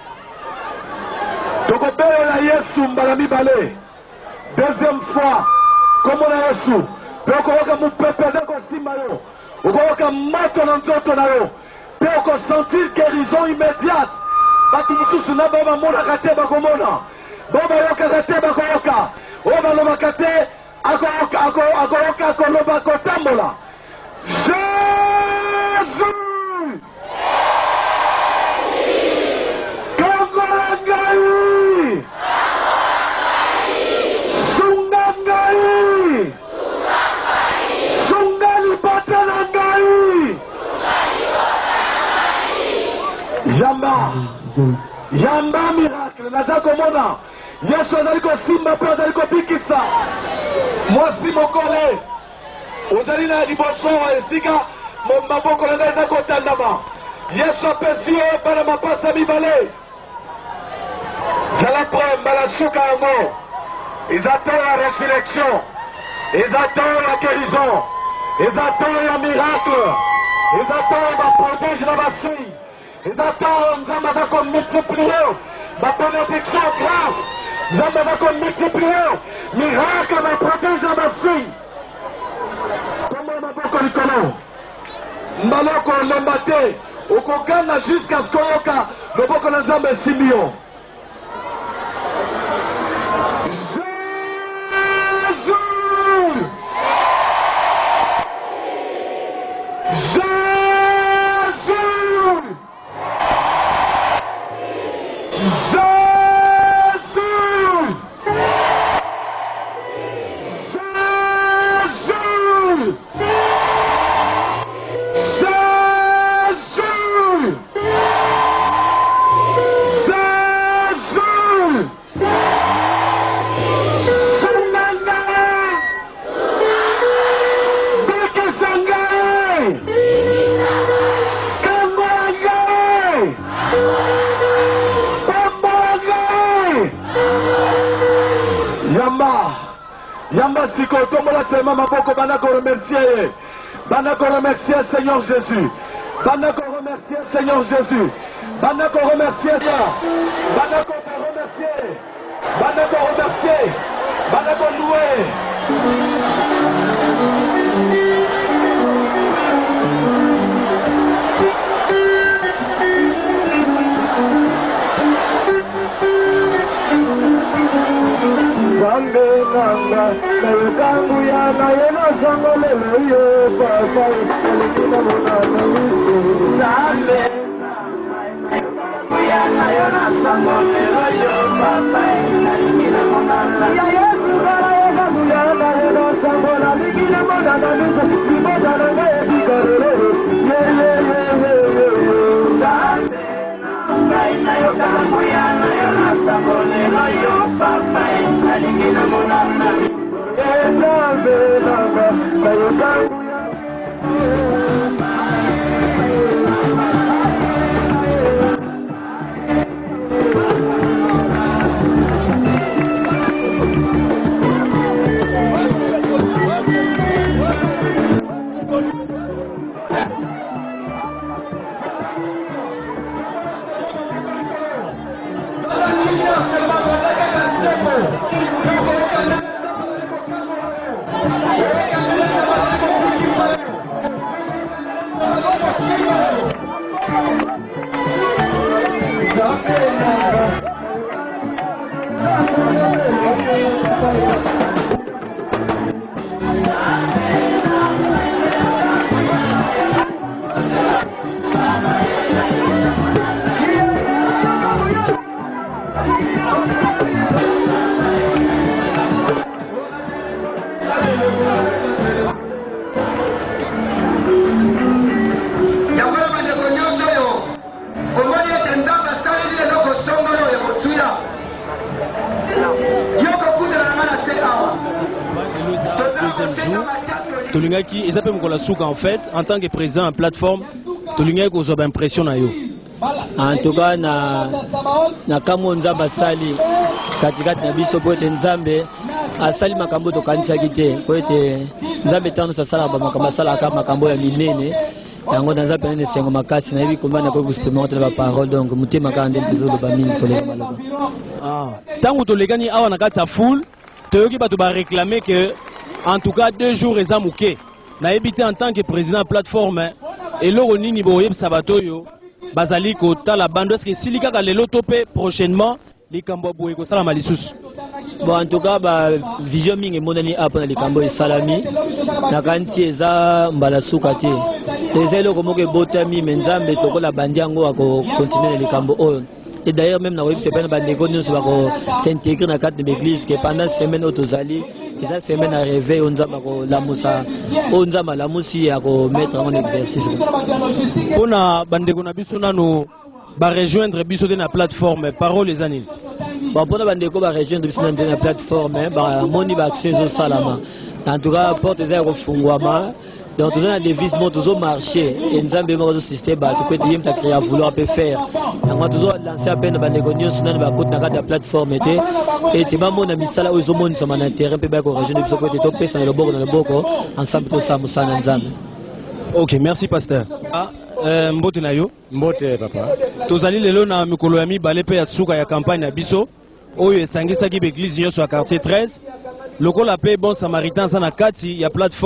Tokobelela Yesu mbala mibale. Deuxième fois, komona Yesu. Okoyoka mupepeza kosimba yo, okoyoka moto na nzoto na yo, pe okosentir guérison immédiate. Batu mosusu na bao bamonaka te bakomona, bao bayokaka te bakoyoka, oyo balobaka te akoyoka akoloba akotambola. Jésus! Kangola ngai! Sunga ngai! Yamba, yamba miracle, naza komona, Yesu azali kosimba pe azali kobikisa. Mwasi mokole, ozali na liboso esika maboko na ngai eza kotandama. Yesu apesi yo bana mapasa mibale. Zala pre mbala suka yango, ils attendent la résurrection, ils attendent la guérison, ils attendent le miracle, ils attendent la protège la basi. Ils attendent Nzambe aza komultiplier ma bénédiction grâce. Nzambe aza komultiplier miracle ma protège na basi. Tombola maboko maboko likolo mbaloko lomba te okokana jusqu'à ce koyoka loboko na nzambe esimbi yo. Yamba Siko, Tomola Sema Maboko, Banako remercier, Banako remercier Seigneur Jésus, Banako remercier Seigneur Jésus, Banako remercier ça, Banako remercier, Banako remercier, Banako louer. Zambe nanga, nayo kangu ya nayo na sango lelo yo papa, alikina mona na miso. Zambe nanga, ya nayo na sango lelo yo papa, alikina mona na miso. Ya Yesu bara ya kangu ya nayo na sango na alikina mona na miso. Bimoda na ngaye bikarelo, ye ye ye ye ye ye. Zambe nanga, nayo kangu ya nayo na sango lelo yo papa. Alikina mona na miso. Zambe nanga, nayo kangu ya Tolingaki et ça peut me souka en fait en tant que président en plateforme Tolingaki aux impression na yo. En tout cas na na kamo nzamba sali katikati na biso po ete nzambe asali makambo to kanisa kite po ete nzambe tano sasala ba makambo sala ka makambo ya minene yango na nzambe ne sengo makasi na yebi komana ko expérimenter ba parole donc mutema ka ndem tezolo ba mingi koleka maloba. Ah tangu tolegani awa na kati ya full toyoki bato ba réclamer que en tout cas deux jours eza muke na ebité en tant que président plateforme et loro nini boyeb sabato yo bazali ko tala bando est-ce que silika ka lelo topé prochainement likambo boye ko sala malisusu. Bon en tout cas ba vision mingi monani apa na likambo esalami na kanti eza mbala suka te eza eloko moko ebotami me nzambe tokola bandi yango ako continuer na likambo oyo. Et d'ailleurs même na web c'est pas na bandeko nyonso bako s'intégrer na kati de l'église que pendant semaine otozali et cette semaine à réveil on nzamba ko lamusa on nzamba lamusi ya ko mettre en exercice. Pona bandeko na biso nano ba rejoindre biso de na plateforme parole les années. Bon pona bandeko ba rejoindre biso de na plateforme ba moni ba action zo salama. En tout cas porte za ko fungwama. Donc tous les devises vont toujours marcher et nous avons besoin de système bah tu peux dire que tu as vouloir peut faire. Donc toujours lancer à peine bande cognos sur la côte na la plateforme était et tu vas mon ami ça là où ils ont mon ça m'a intérêt peut pas corriger de ce côté topé ça le bord dans le boko ensemble tout ça musa nzambe. OK, merci pasteur. Ah euh, mbote na yo, mbote papa. Tozali lelo na mikolo ya mibale pe ya suka ya campagne na biso oyo esangisa ki église yo sur quartier treize. Lokola pe bon samaritain ça na kati ya plateforme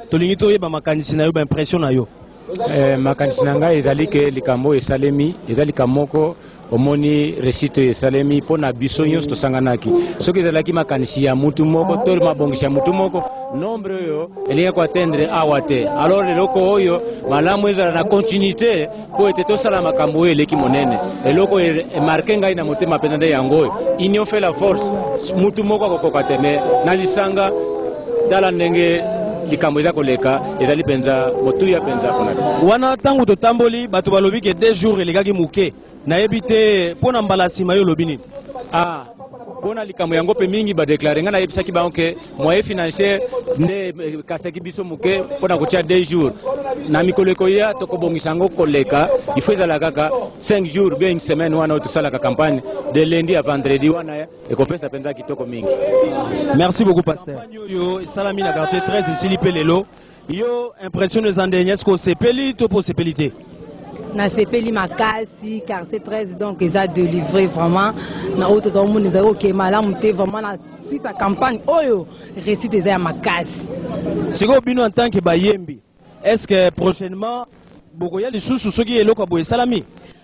tolingi toyeba makanisi na yo ba impression na yo. Eh, makanisi na ngai ezali ke likambo esalemi ezali kamoko omoni resito esalemi pona biso nyonso tosanganaki soki ezalaki makanisi ya mutu moko to mabongisi ya mutu moko nombre oyo elingi koatendre awa te. Alors eloko oyo malamu ezala na continuité po ete tosala makambo oyo eleki monene eloko emarke ngai na motema mpenza nde yango oyo union fait la force mutu moko akokoka te me na lisanga tala ndenge likambo eza koleka ezali penza motuya penza konaki wana ntango totamboli bato balobi ke deux jours elekaki moke nayebi te mpo na mbala nsima yo olobi nini? Ah, mpo na likambo yango mpe mingi badeklare ngai nayebisaki bango ke moyen financier nde kasaki biso moke mpo na kotia deux jours na mikolo ekoya tokobongisa yango koleka ifo ezala kaka cinq jours bien une semaine wana oyo tosalaka campagne de lundi à vendredi wana ekopesa mpenza kitoko mingi. Merci beaucoup pasteur. Oyo esalami na quartier treize esili mpe lelo yo impression eza ndenge eske osepeli to mpo osepeli te? Na sepeli makasi quartier treize donc eza délivré vraiment na oyo tozala omona ezali oke malamu te vraiment na suite à campagne oyo réussite eza ya makasi. Sikoyo bino en tant que bayembi est-ce que prochainement bokoya lisusu soki eloko ya boye esalami?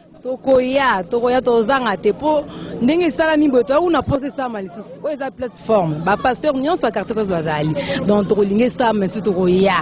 Tokoya tokoya tozanga te mpo ndenge esalami boye toya kuna mposa esalama lisusu oyo eza plateforme bapasteur nyonso ya quartier treize bazali donc tokolinga esalama lisusu tokoya.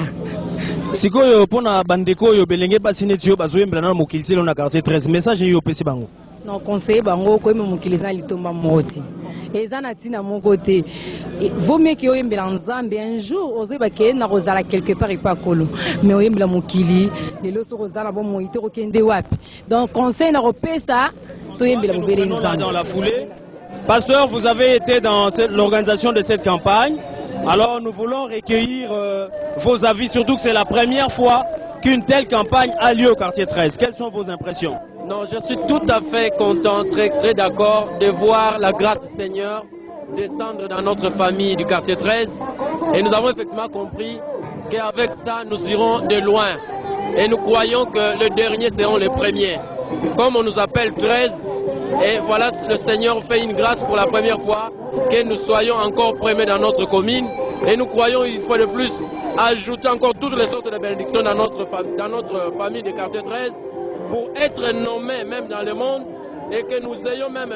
Sikoyo mpona bandeko oyo belenge basi neti yo bazoyembela na mokili telo na quartier treize message yo opesi bango? Non conseiller bango koyemba mokili eza litomba moko te eza na ntina moko te vaut mieux ke oyembela nzambe un jour ozoyeba ke na kozala quelque part epa kolo mais oyembela mokili lelo soki ozala bo moi te kokende wapi donc conseil na kopesa toyembela mobele nzambe. Dans la foulée, pasteur, vous avez été dans l'organisation de cette campagne. Alors nous voulons recueillir euh, vos avis, surtout que c'est la première fois qu'une telle campagne a lieu au quartier treize. Quelles sont vos impressions? Non, je suis tout à fait content, très, très d'accord de voir la grâce du Seigneur descendre dans notre famille du quartier treize. Et nous avons effectivement compris qu'avec ça, nous irons de loin. Et nous croyons que le dernier seront les premiers. Comme on nous appelle treize, et voilà, le Seigneur fait une grâce pour la première fois que nous soyons encore premiers dans notre commune. Et nous croyons une fois de plus ajouter encore toutes les sortes de bénédictions dans notre, dans notre famille de quartier treize pour être nommés même dans le monde et que nous ayons même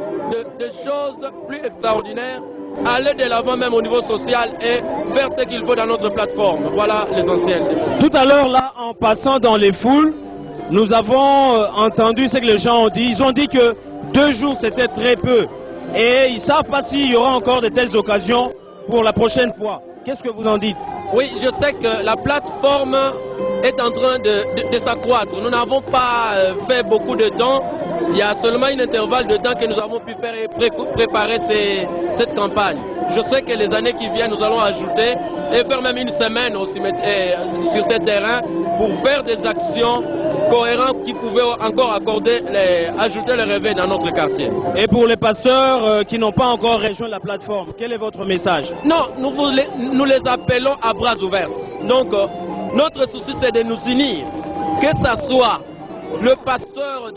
de, de choses plus extraordinaires, aller de l'avant même au niveau social et faire ce qu'il faut dans notre plateforme. Voilà l'essentiel. Tout à l'heure là, en passant dans les foules, nous avons euh, entendu ce que les gens ont dit. Ils ont dit que deux jours c'était très peu. Et ils ne savent pas s'il y aura encore de telles occasions pour la prochaine fois. Qu'est-ce que vous en dites? Oui, je sais que la plateforme est en train de, de, de s'accroître. Nous n'avons pas euh, fait beaucoup de temps. Il y a seulement un intervalle de temps que nous avons pu faire et pré préparer ces, cette campagne. Je sais que les années qui viennent, nous allons ajouter et faire même une semaine aussi, euh, sur ce terrain pour faire des actions cohérentes qui pouvaient encore accorder, les, ajouter le réveil dans notre quartier. Et pour les pasteurs euh, qui n'ont pas encore rejoint la plateforme, quel est votre message? Non, nous, vous les, nous les appelons à bras ouverts. Donc, euh, notre souci, c'est de nous unir, que ça soit le pasteur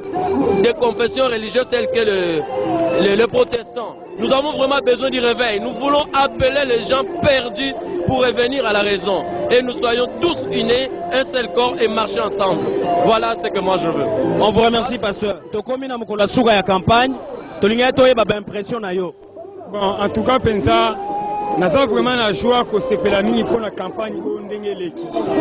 de, de confession religieuse telle que le, le, le protestant. Nous avons vraiment besoin du réveil. Nous voulons appeler les gens perdus pour revenir à la raison. Et nous soyons tous unis, un seul corps et marcher ensemble. Voilà ce que moi je veux. On vous remercie, pasteur. Tokomi na mukolo suka ya campagne. Tolinga to yeba ba impression na yo. Bon, en tout cas, penza naza vraiment na joie ko sepela mingi pour la campagne o ndenge leki.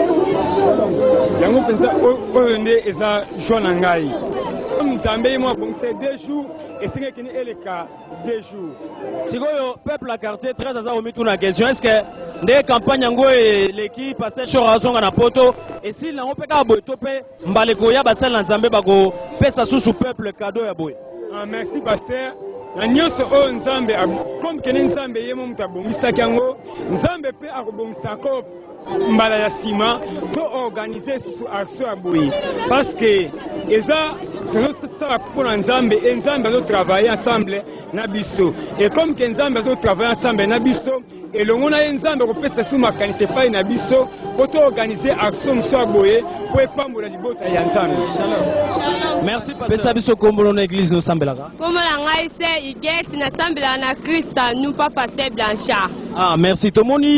Yango penza o nde eza joie na ngai. Nzambe moi bon c'est deux jours et c'est que ni eleka deux jours. Sikoyo peuple à quartier treize aza omitu na question est-ce que nde campagne yango leki pasteur Chorazonga na poto et si na opeka boy topé mbaleko ya basala nzambe bako pesa susu peuple cadeau ya boy. Ah merci pasteur. Na nyonso oyo nzambe comme kene nzambe ye mo mutabongisaki yango nzambe pe akobongisa ko mbala ya nsima to organiser susu action ya boye parce que eza tozosala mpona nzambe e nzambe azotravaille ensemble na biso et comme ke nzambe azotravaille ensemble na biso elongo na ye nzambe akopesa su makanisi epai na biso po toorganize action mosusu ya boye po epambola libota ya nzambe. Merci pesa biso kombolo na église nosambelaka. Kombo na ngai se Igeti nasambela na Krista nous pas passer Blanchard. Ah merci tomoni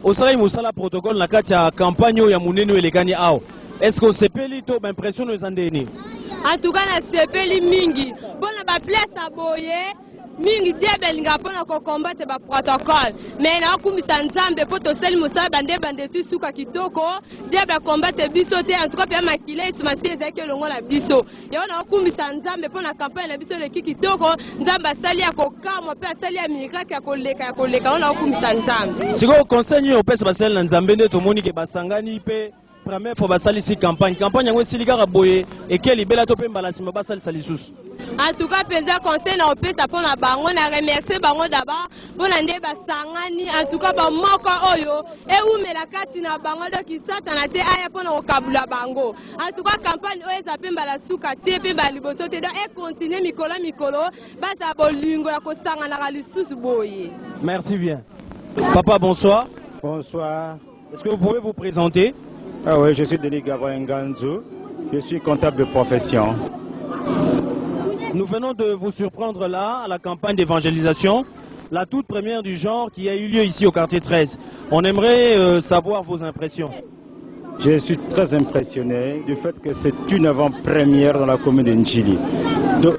osala mosala protocole na kati ya campagne ya munene elekani ao. Est-ce que sepeli to ba impression no zandeni? En tout cas na sepeli mingi. Bona ba place aboye. Mingi dia belinga pona ko combattre ba protocole. Mais na kumisa nzambe po to seli mosala bande bande tu suka kitoko. Dia ba combattre biso te en tout cas pe makile sumasi ezaki longo la biso. Yo na kumisa nzambe pona campagne na biso le kitoko. Nzamba sali ya kokamo pe sali ya miracle ya koleka ya koleka na kumisa nzambe. Siko conseil yo pesa basel na nzambe nde to moni ke basangani pe première fois basali si campagne campagne yango silika ka boye ekeli bela to pe mbala sima basali sali susu. En tout cas penza conseil na opesa pona bango na remercier bango d'abord pona nde basangani en tout cas ba moko oyo e umela kati na bango do kisata na te aya pona okabula bango. En tout cas campagne oyo eza pe mbala suka te pe ba liboso te do e continuer mikolo mikolo basa bolingo ya kosanga na lisusu boye. Merci bien. Papa, bonsoir. Bonsoir. Est-ce que vous pouvez vous présenter? Ah oui, je suis Denis Gabriel Nganzou. Je suis comptable de profession. Nous venons de vous surprendre là, à la campagne d'évangélisation, la toute première du genre qui a eu lieu ici au quartier treize. On aimerait euh, savoir vos impressions. Je suis très impressionné du fait que c'est une avant-première dans la commune de Njili. Donc...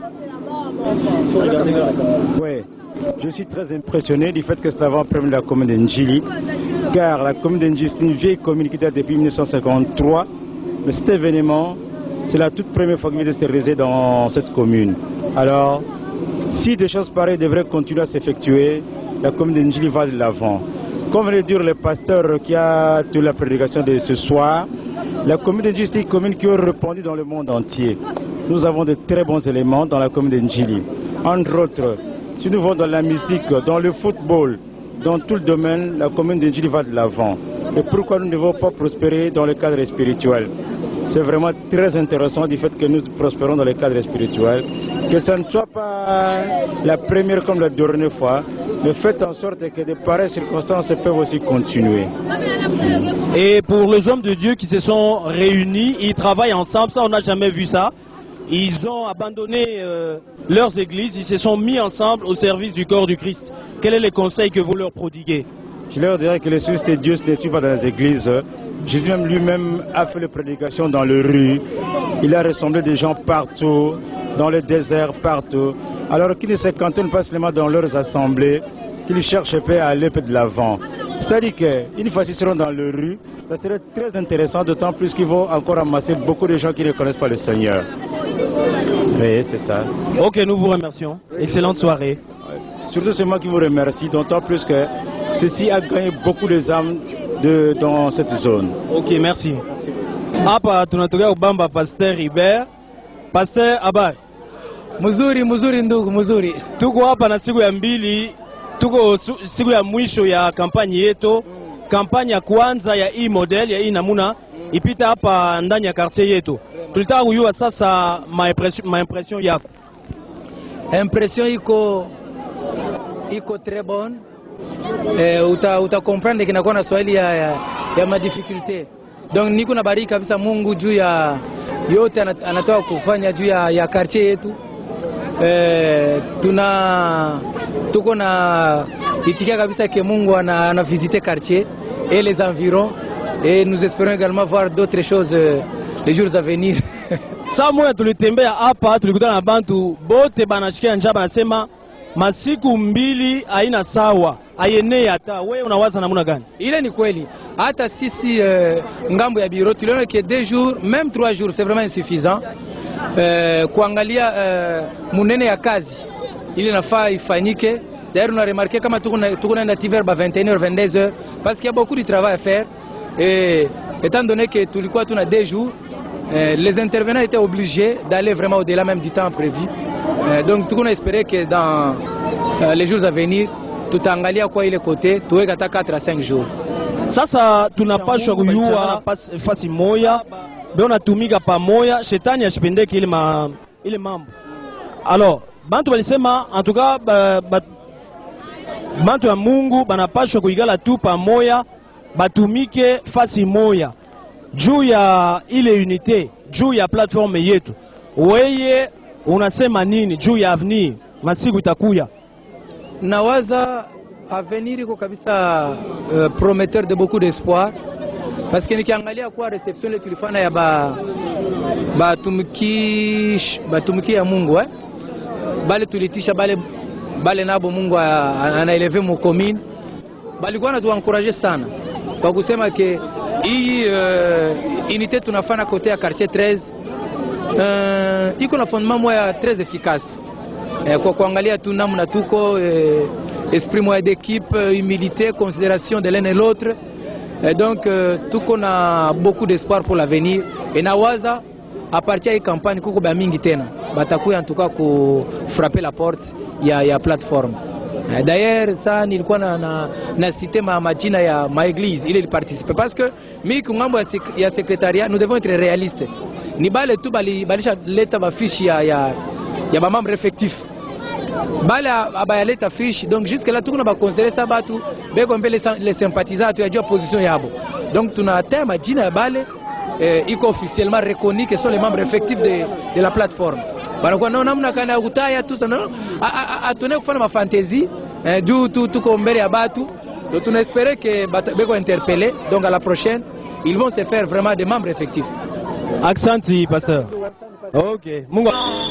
Oui, je suis très impressionné du fait que c'est avant-première de la commune de Njili, car la commune de Njili, c'est une vieille commune qui date depuis mille neuf cent cinquante-trois, mais cet événement, c'est la toute première fois qu'il vient de se réaliser dans cette commune. Alors, si des choses pareilles devraient continuer à s'effectuer, la commune de Njili va de l'avant. Comme vient de dire le pasteur qui a tenu la prédication de ce soir, la commune de Njili, c'est une commune qui a répandu dans le monde entier. Nous avons de très bons éléments dans la commune de Njili. Entre autres, si nous vont dans la musique, dans le football, dans tout le domaine, la commune de Njili va de l'avant. Et pourquoi nous ne devons pas prospérer dans le cadre spirituel? C'est vraiment très intéressant du fait que nous prospérons dans le cadre spirituel. Que ce ne soit pas la première comme la dernière fois, mais faites en sorte que de pareilles circonstances peuvent aussi continuer. Et pour les hommes de Dieu qui se sont réunis, ils travaillent ensemble, ça on n'a jamais vu ça. Ils ont abandonné euh, leurs églises, ils se sont mis ensemble au service du corps du Christ. Quel est le conseil que vous leur prodiguez? Je leur dirais que le service de Dieu ne se tue pas dans les églises. Jésus même lui-même a fait les prédications dans les rues. Il a rassemblé des gens partout, dans le désert, partout. Alors qu'ils ne se cantonnent pas seulement dans leurs assemblées, qu'ils cherchent à aller de l'avant. C'est-à-dire qu'une fois qu'ils seront dans les rues, ça serait très intéressant, d'autant plus qu'ils vont encore ramasser beaucoup de gens qui ne connaissent pas le Seigneur. Oui, c'est ça. Ok, nous vous remercions. Excellente soirée. Surtout c'est moi qui vous remercie, d'autant plus que ceci a gagné beaucoup de âmes de, dans cette zone. Ok, merci. Hapa tunatoka ubamba Pasteur Hubert. Pasteur Abai. Muzuri, muzuri ndugu, muzuri. Tuko hapa na siku ya mbili, tuko siku ya mwisho ya kampani yetu. Kampani ya kwanza ya hii model, ya hii namuna, ipita hapa ndani ya quartier yetu. Tulitaka kujua sasa ma impression, ma impression yako. Impression iko iko très bonne. Eh, uta, uta comprendre kinakuwa na swahili ya, ya, ya madifikulte. Donc niko na bariki kabisa Mungu juu ya yote anatoka kufanya juu ya, ya quartier yetu. Eh, tuna tuko na itikia kabisa que Mungu ana, ana visité quartier et les environs, et nous espérons également voir d'autres choses euh, les jours à venir. Saa moja tulitembea hapa, tulikutana na bantu bote banashikia njaba, nasema masiku mbili haina sawa, ayenei hata. Wewe unawaza namna gani? Ile ni kweli. Hata sisi uh, ngambo ya biro tuliona que deux jours, même trois jours, c'est vraiment insuffisant. Uh, kuangalia uh, munene ya kazi ile nafaa ifanyike. D'ailleurs, on a remarqué kama tuko naenda T V R ba vingt et une heures, vingt-deux heures, parce qu'il y a beaucoup de travail à faire. Et étant donné que tulikuwa tuna deux jours, euh, les intervenants étaient obligés d'aller vraiment au-delà même du temps prévu. Euh, donc, tout on a espéré que dans euh, les jours à venir, tutaangalia kwa ile kote tuweka hata quatre à cinq jours. Sasa tunapashwa kuyua fasi moya, beona tumika pamoja, shetani ashipendeke ile ma ile mambo. Alors, bantu walisema en tout cas ba, ba, bantu ya Mungu banapashwa kuigala tu pamoja, batumike fasi moya juu ya ile unité, juu ya platform yetu. Weye unasema nini juu ya avenir masiku itakuya? Nawaza avenir iko kabisa uh, prometteur de beaucoup d'espoir parce que nikiangalia kwa reception ile tulifanya ya ba batumiki batumiki ya Mungu eh bale tulitisha bale bale nabo Mungu anaeleve mu commune balikuwa natuencourager sana kwa kusema ke hii uh, unité tunafanya kote ya quartier treize uh, iko na fondement moya très efficace eh, kwa kuangalia tu namna tuko eh, esprit moya d'équipe, humilité, considération de l'un et l'autre. Et donc, euh, tout qu'on a beaucoup d'espoir pour l'avenir. Et nawaza, à partir de la campagne, kuko ba mingi tena. Batakuya en tout cas pour frapper la porte, il y a, y a plateforme. D'ailleurs, ça, nilikuwa na, na, na cité ma majina ya ma église, il y participe. Parce que, mi kungambo ya secrétariat, nous devons être réalistes. Ni bale tu bali, balisha leta ba fiche ya, ya, ya ba membre effectif. Bale abayaleta fiche, donc jusque là tout va considérer ça batu beko mbele les sympathisants tu as dit opposition yabo. Donc tuna atteint majina bale eh, iko officiellement reconnu que sont les membres effectifs de, de la plateforme. Banakuwa na namna kana utaya tout ça non atone kufanya ma fantaisie eh, du tout tout ko mbele ya batu. Donc tuna espérer que beko interpeller, donc à la prochaine ils vont se faire vraiment des membres effectifs. Accent pasteur. OK. Mungu